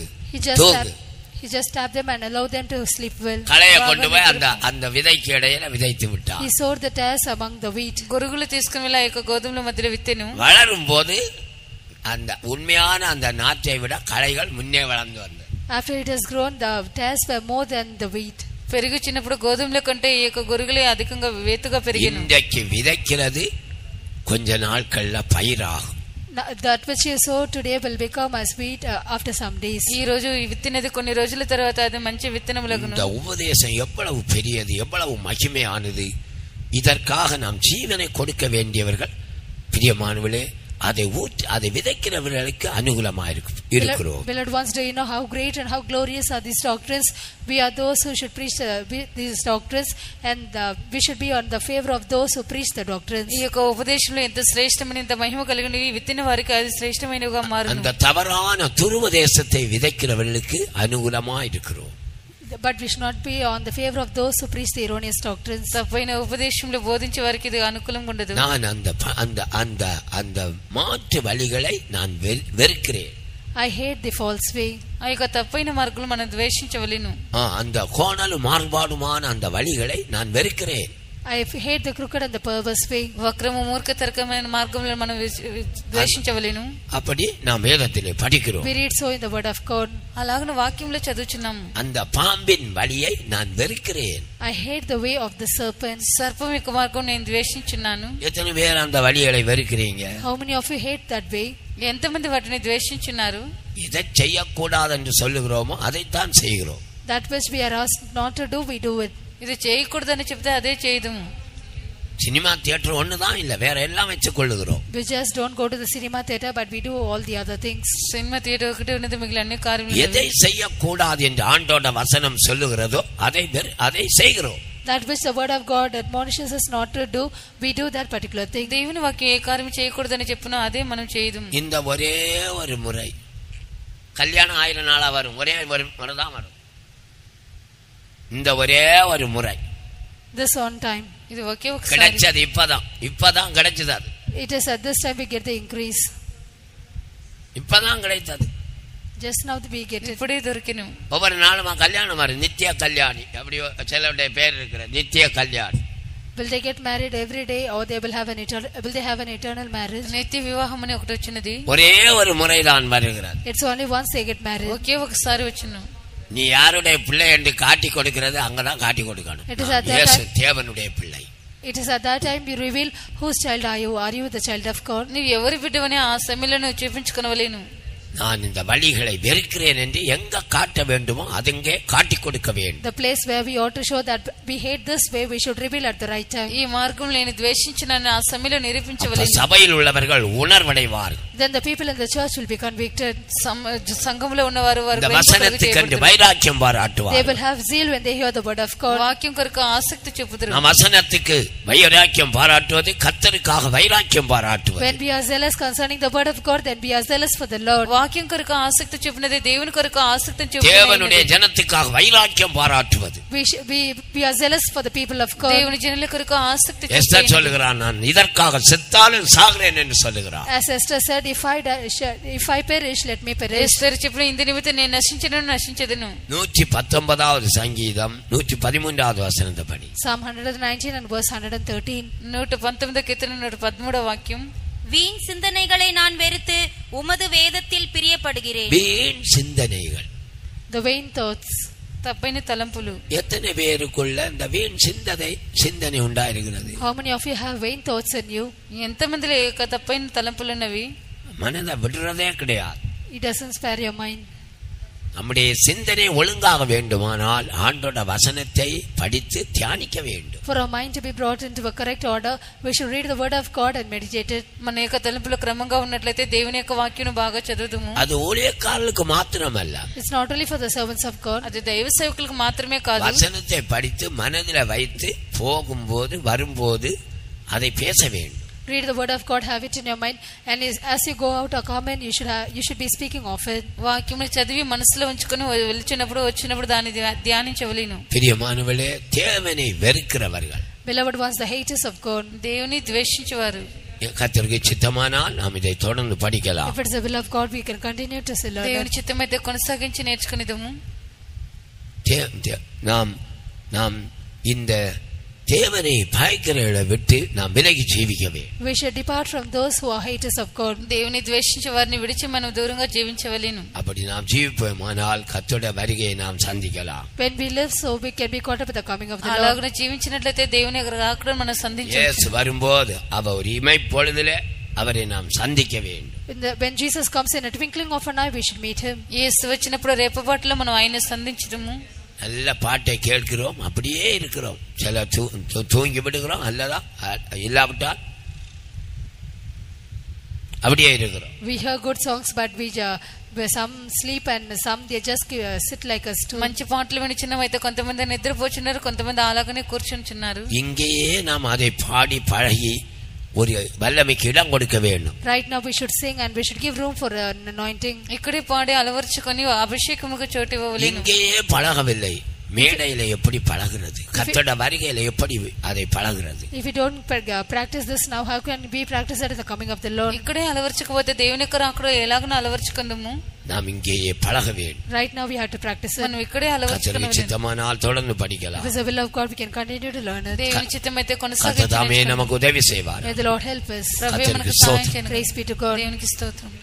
He just tapped them and allowed them to sleep well. களையை கொண்டு போய் அந்த விதைக்கு இடையில விதைத்து விட்டார். He sowed the tares among the wheat. గొరుగులు తీసుకుని వెళ్ళి ఆ యొక్క గోధుమల మధ్యలో విత్తెను. வளரும் போது அந்த உண்மையான அந்த நாற்றை விட களைகள் முன்னே வளர்ந்து வந்தது. After it has grown, the tares were more than the wheat. పెరుగుచినప్పుడు గోధుమల కంటే ఈ యొక్క గొరుగులే అధికంగా వేతుగా పెరిగాను. இன்றைக்கு விதைக்கிறது கொஞ்ச நாட்கள்ல பயிராகும். That which you sow today will become as wheat after some days. ఈ రోజు విత్తినది కొన్ని రోజుల తర్వాత అది మంచి విత్తనములగును. இந்த உபதேசம் எவ்வளவு பெரியது, எவ்வளவு மகிமையானது. இதற்காக நாம் ஜீவனை கொடுக்க வேண்டியவர்கள். பிரியமானவர்களே, அதை விதைக்கிறவர்களுக்கு அனுகூலமா இருக்கிறோம். Beloved ones, do you know how great and how glorious are these doctrines? We are those who should preach these doctrines, and we should be on the favor of those who preach the doctrines. ఈ యొక్క ఉపదేశంలో ఎంత శ్రేష్టమైన ఎంత మహిమ కలిగినవి విత్తిన వారికి అది శ్రేష్టమైనవిగా మారును. அந்த தவறான துருவதேசத்தை விதைக்கிறவர்களுக்கு அனுகூலமா இருக்கிறோம். But we should not be on the favor of those who preach the erroneous doctrines. తప్పైన ఉపదేశంలో బోధించే వారికి ఇది అనుకూలంగా ఉండదు. நான் அந்த மாற்று வழிகளை நான் வெறுக்கிறேன். I hate the false way. ఆ యొక్క తప్పైన మార్గాలు మనం ద్వేషించవలెను. அந்த கோணலும் மாறுபாடுமான அந்த வழிகளை நான் வெறுக்கிறேன். I hate the crooked and the perverse way. వక్రము మూర్ఖతరకమైన మార్గములను మనం ద్వేషించవలెను. அப்படி நாம் வேதத்திலே படிக்கிறோம். We read so in the word of God. అలాగన వాక్యంలో చదువుచున్నాము. அந்த பாம்பின் வழியை நான் வெறுக்கிறேன். I hate the way of the serpent. సర్పం యొక్క మార్గం నేను ద్వేషించున్నాను. எத்தனை பேர் அந்த வழிகளை வெறுக்கிறீங்க? How many of you hate that way? ఎంతమంది వాటిని ద్వేషించున్నారు? எதை செய்யக்கூடாது என்று சொல்லுகிறோமோ அதைத்தான் செய்கிறோம். That which we are asked not to do, we do it. ఇది చేయకూడదని చెప్తే అదే చేయదుము. சினிமா தியேட்டர் ஒண்ணுதான் இல்ல, வேற எல்லாம் வச்சுக் கொள்ளுகிறோம். We just don't go to the cinema theater, but we do all the other things. Cinema theatre ఒకటి ఉన్నది, మిగిలిన అన్ని కార్యములు. எதை செய்யக்கூடாது என்று ஆண்டோட வசனம் சொல்லுகிறதோ அதை செய்கிறோம். That which the word of God admonishes us not to do, we do that particular thing. దేవుని వాక్యం ఏ కార్యం చేయకూడదని చెప్పునో అదే మనం చేయదుము. இந்த ஒரே ஒரு முறை கல்யாணம் 1000 நாளா வரும், ஒரே ஒரு முறை தான் வரும். இந்த ஒரே ஒரு முறை this on time, இது ஒரே ஒரு கிடைச்சது. இப்பதான் கிடைச்சது. அது it is at this time we get the increase. இப்பதான் கிடைத்தது. Just now we get it. ఇప్పుడే దొరికిను. ஒவ்வொரு நாளும் கல்யாணம் வரும். நித்திய கல்யாணி அப்படி சிலருடைய பேர் இருக்கிற நித்திய Kalyani. Will they get married every day, or they will have an eternal marriage? నిత్య వివాహం అని ఒకటి వచ్చినది. ஒரே ஒரு முறை தான் வருகிறது. It's only once they get married. ఒకే ఒకసారి వచ్చును. நீ யாருடைய பிள்ளை என்று காட்டி கொடுக்கிறது அங்கதான் காட்டி கொடுக்கணும். தேவனுடைய பிள்ளை. It is at that time you reveal whose child are you. Are you the child of God? నీవు ఎవరి బిడ్డవని ఆ సమయంలో నువ్వు చూపించుకొనవలెను. நான் இந்த வழிகளை வெறுக்கிறேன் என்று எங்க காட்ட வேண்டுமோ அதெங்கே காட்டி கொடுக்க வேண்டும். The place where we ought to show that we hate this way, we should reveal at the right time. ఈ మార్గం నేను ద్వేషించునని ఆ సమయంలో నిరూపించవలెను. సభயில் உள்ளவர்கள் உணர்வடைவார்கள். Then the people in the church will be convicted. సంఘములో ఉన్నవారు వారు వచనத்துக்கு వైరాగ్యం பாராட்டுவார்கள். They will have zeal when they hear the word of God. వాక్యం కొరకు ఆసక్తి చూపుదురు. நாம் వచనத்துக்கு வைராగ్யம் பாராட்டுவது கர்த்தருக்காக வைராగ్యం பாராட்டுவது. When we are zealous concerning the word of God, then we are zealous for the Lord. వాక్యం కొరకు ఆసక్తి చూపినదే దేవుని కొరకు ఆసక్తి చూపును. தேவனுடைய ஜனத்துக்காக வைராக்கியம் பாராட்டுவது. We are zealous for the people of God. దేవుని జనుల కొరకు ఆసక్తి చూపును. எஸ்தர் சொல்லுகிறான், நான் இதற்காக செத்தாலும் சாகிறேன் என்று சொல்லுகிறான். As Esther said, if I perish, let me perish. ఎస్తేరు చెప్పిన ఇందు నిమిత్తం నేను నశించదును. 119வது சங்கீதம் 113வது வசனத்தை படி. Psalm 119 and verse 113. 119 కీర్తన 113వ వాక్యం. வீண் சிந்தனைகளை நான் வெறுத்து உமது வேதத்தில் பிரியப்படுகிறேன். வீண் சிந்தனைகள், the vain thoughts, తప్పైన తలంపులు. எத்தனை பேருக்குள்ள இந்த வீண் சிந்தனை உண்டாயிருக்கிறது? How many of you have vain thoughts in you? ఎంతమందిలో తప్పైన తలంపులున్నవి? மனதை விடுறதே கிடையாது. It doesn't spare your mind. நம்முடைய சிந்தனை ஒழுங்காக வேண்டுமானால் ஆண்டோட வசனத்தை படித்து தியானிக்க வேண்டும். For our mind to be brought into a correct order, we should read the word of God and meditate it. మన యొక్క తలంపులు క్రమంగా ఉన్నట్లయితే దేవుని యొక్క వాక్యాన్ని బాగా చదువుదుము. அது ஊழியக்காரர்களுக்கு மாத்திரமல்ல, it's not only for the servants of God. అది దైవ సేవకులకు మాత్రమే కాదు. வசனத்தை படித்து மனதில் வைத்து போகும்போது வரும்போது அதை பேச வேண்டும். Read the word of God, have it in your mind, and as you go out or come in, you should be speaking of it. వాక్యమును చదివి మనసులో ఉంచుకొని వచ్చినప్పుడు దాన్ని ధ్యానించవలెను. பிரியமானவர்களே, தேவனை வெறுக்கிறவர்கள், beloved ones, the haters of God, దేవుని ద్వేషించేవారు. கர்த்தருக்கு சித்தமானால் நாம் இதை தொடர்ந்து படிக்கலாம். If it's the will of God, we can continue to learn. దేవుని చిత్తమైతే కొనసాగించి నేర్చుకునేదము. நாம் இந்த தேவனை பயக்கிறவர்களை விட்டு நாம் விலகி ஜீவிக்கவே. We should depart from those who are haters of God. దేవుని ద్వేషించే వారిని విడిచి మనం దూరంగా జీవించవలెను. அப்படி நாம் ஜீவிப்போமானால் கர்த்தருடைய வருகையை நாம் சந்திக்கலாம். When we live so, we can be caught up with the coming of the Lord. అలాగనే జీవించినట్లయితే దేవుని రాకడను మనం సంధించవచ్చు. இயேசு வரும்போது அவர் இமைப்பொழுதிலே அவரை நாம் சந்திக்க வேண்டும். When Jesus comes in a twinkling of an eye, we should meet him. యేసు వచ్చినప్పుడు రేపపాటులో మనం ఆయన సంధించడము. நல்ல பாட்டை கேட்கிறோம், அப்படியே இருக்கிறோம். சில தூங்கி விடுகிறோம், அல்லதா இல்லாவிட்டால் அப்படியே இருக்கிறோம். We hear good songs, but where some sleep and some they just sit like a stool. మంచి పాటలు వినిచినవైతే కొంతమంది నిద్రపోచున్నారు, కొంతమంది అలాగనే కూర్చుంటున్నారు. இங்கேயே நாம் அதை பாடி பழகி ஒரு வல்லமைக்கு இடம் கொடுக்க வேண்டும். Right now we should sing and we should give room for an anointing. ఇక్కడే పాడి అలవర్చుకొని అభిషేకముకు చోటు ఇవ్వవలెను. இங்கேயே பழகவில்லை, மேடையில எப்படி பழகுறது, கர்த்தருடைய வருகையில எப்படி அதை பழகுறது? If you don't practice this now, how can we practice it at the coming of the Lord? ఇక్కడే అలవర్చుకోపోతే దేవుని యొక్క రాకడ ఎలాగనో అలవర్చుకుందాము. நாம் இங்கேயே பழக வேண்டும். Right now we have to practice it. మనం ఇక్కడే అలవర్చుకోవాలి. கர்த்தருக்கு சித்தமானால் தொடர்ந்து படிக்கலாம். If it's the will of God, we can continue to learn it. దేవుని చిత్తమైతే கர்த்தர் కొనసాగించు. தாமே நமக்கு உதவி செய்வார். May the Lord help us. ప్రభువే మనకు கர்த்தருக்கு సహాయం స్తోత్రం. చేయను. Praise be to God. దేవునికి స్తోత్రం.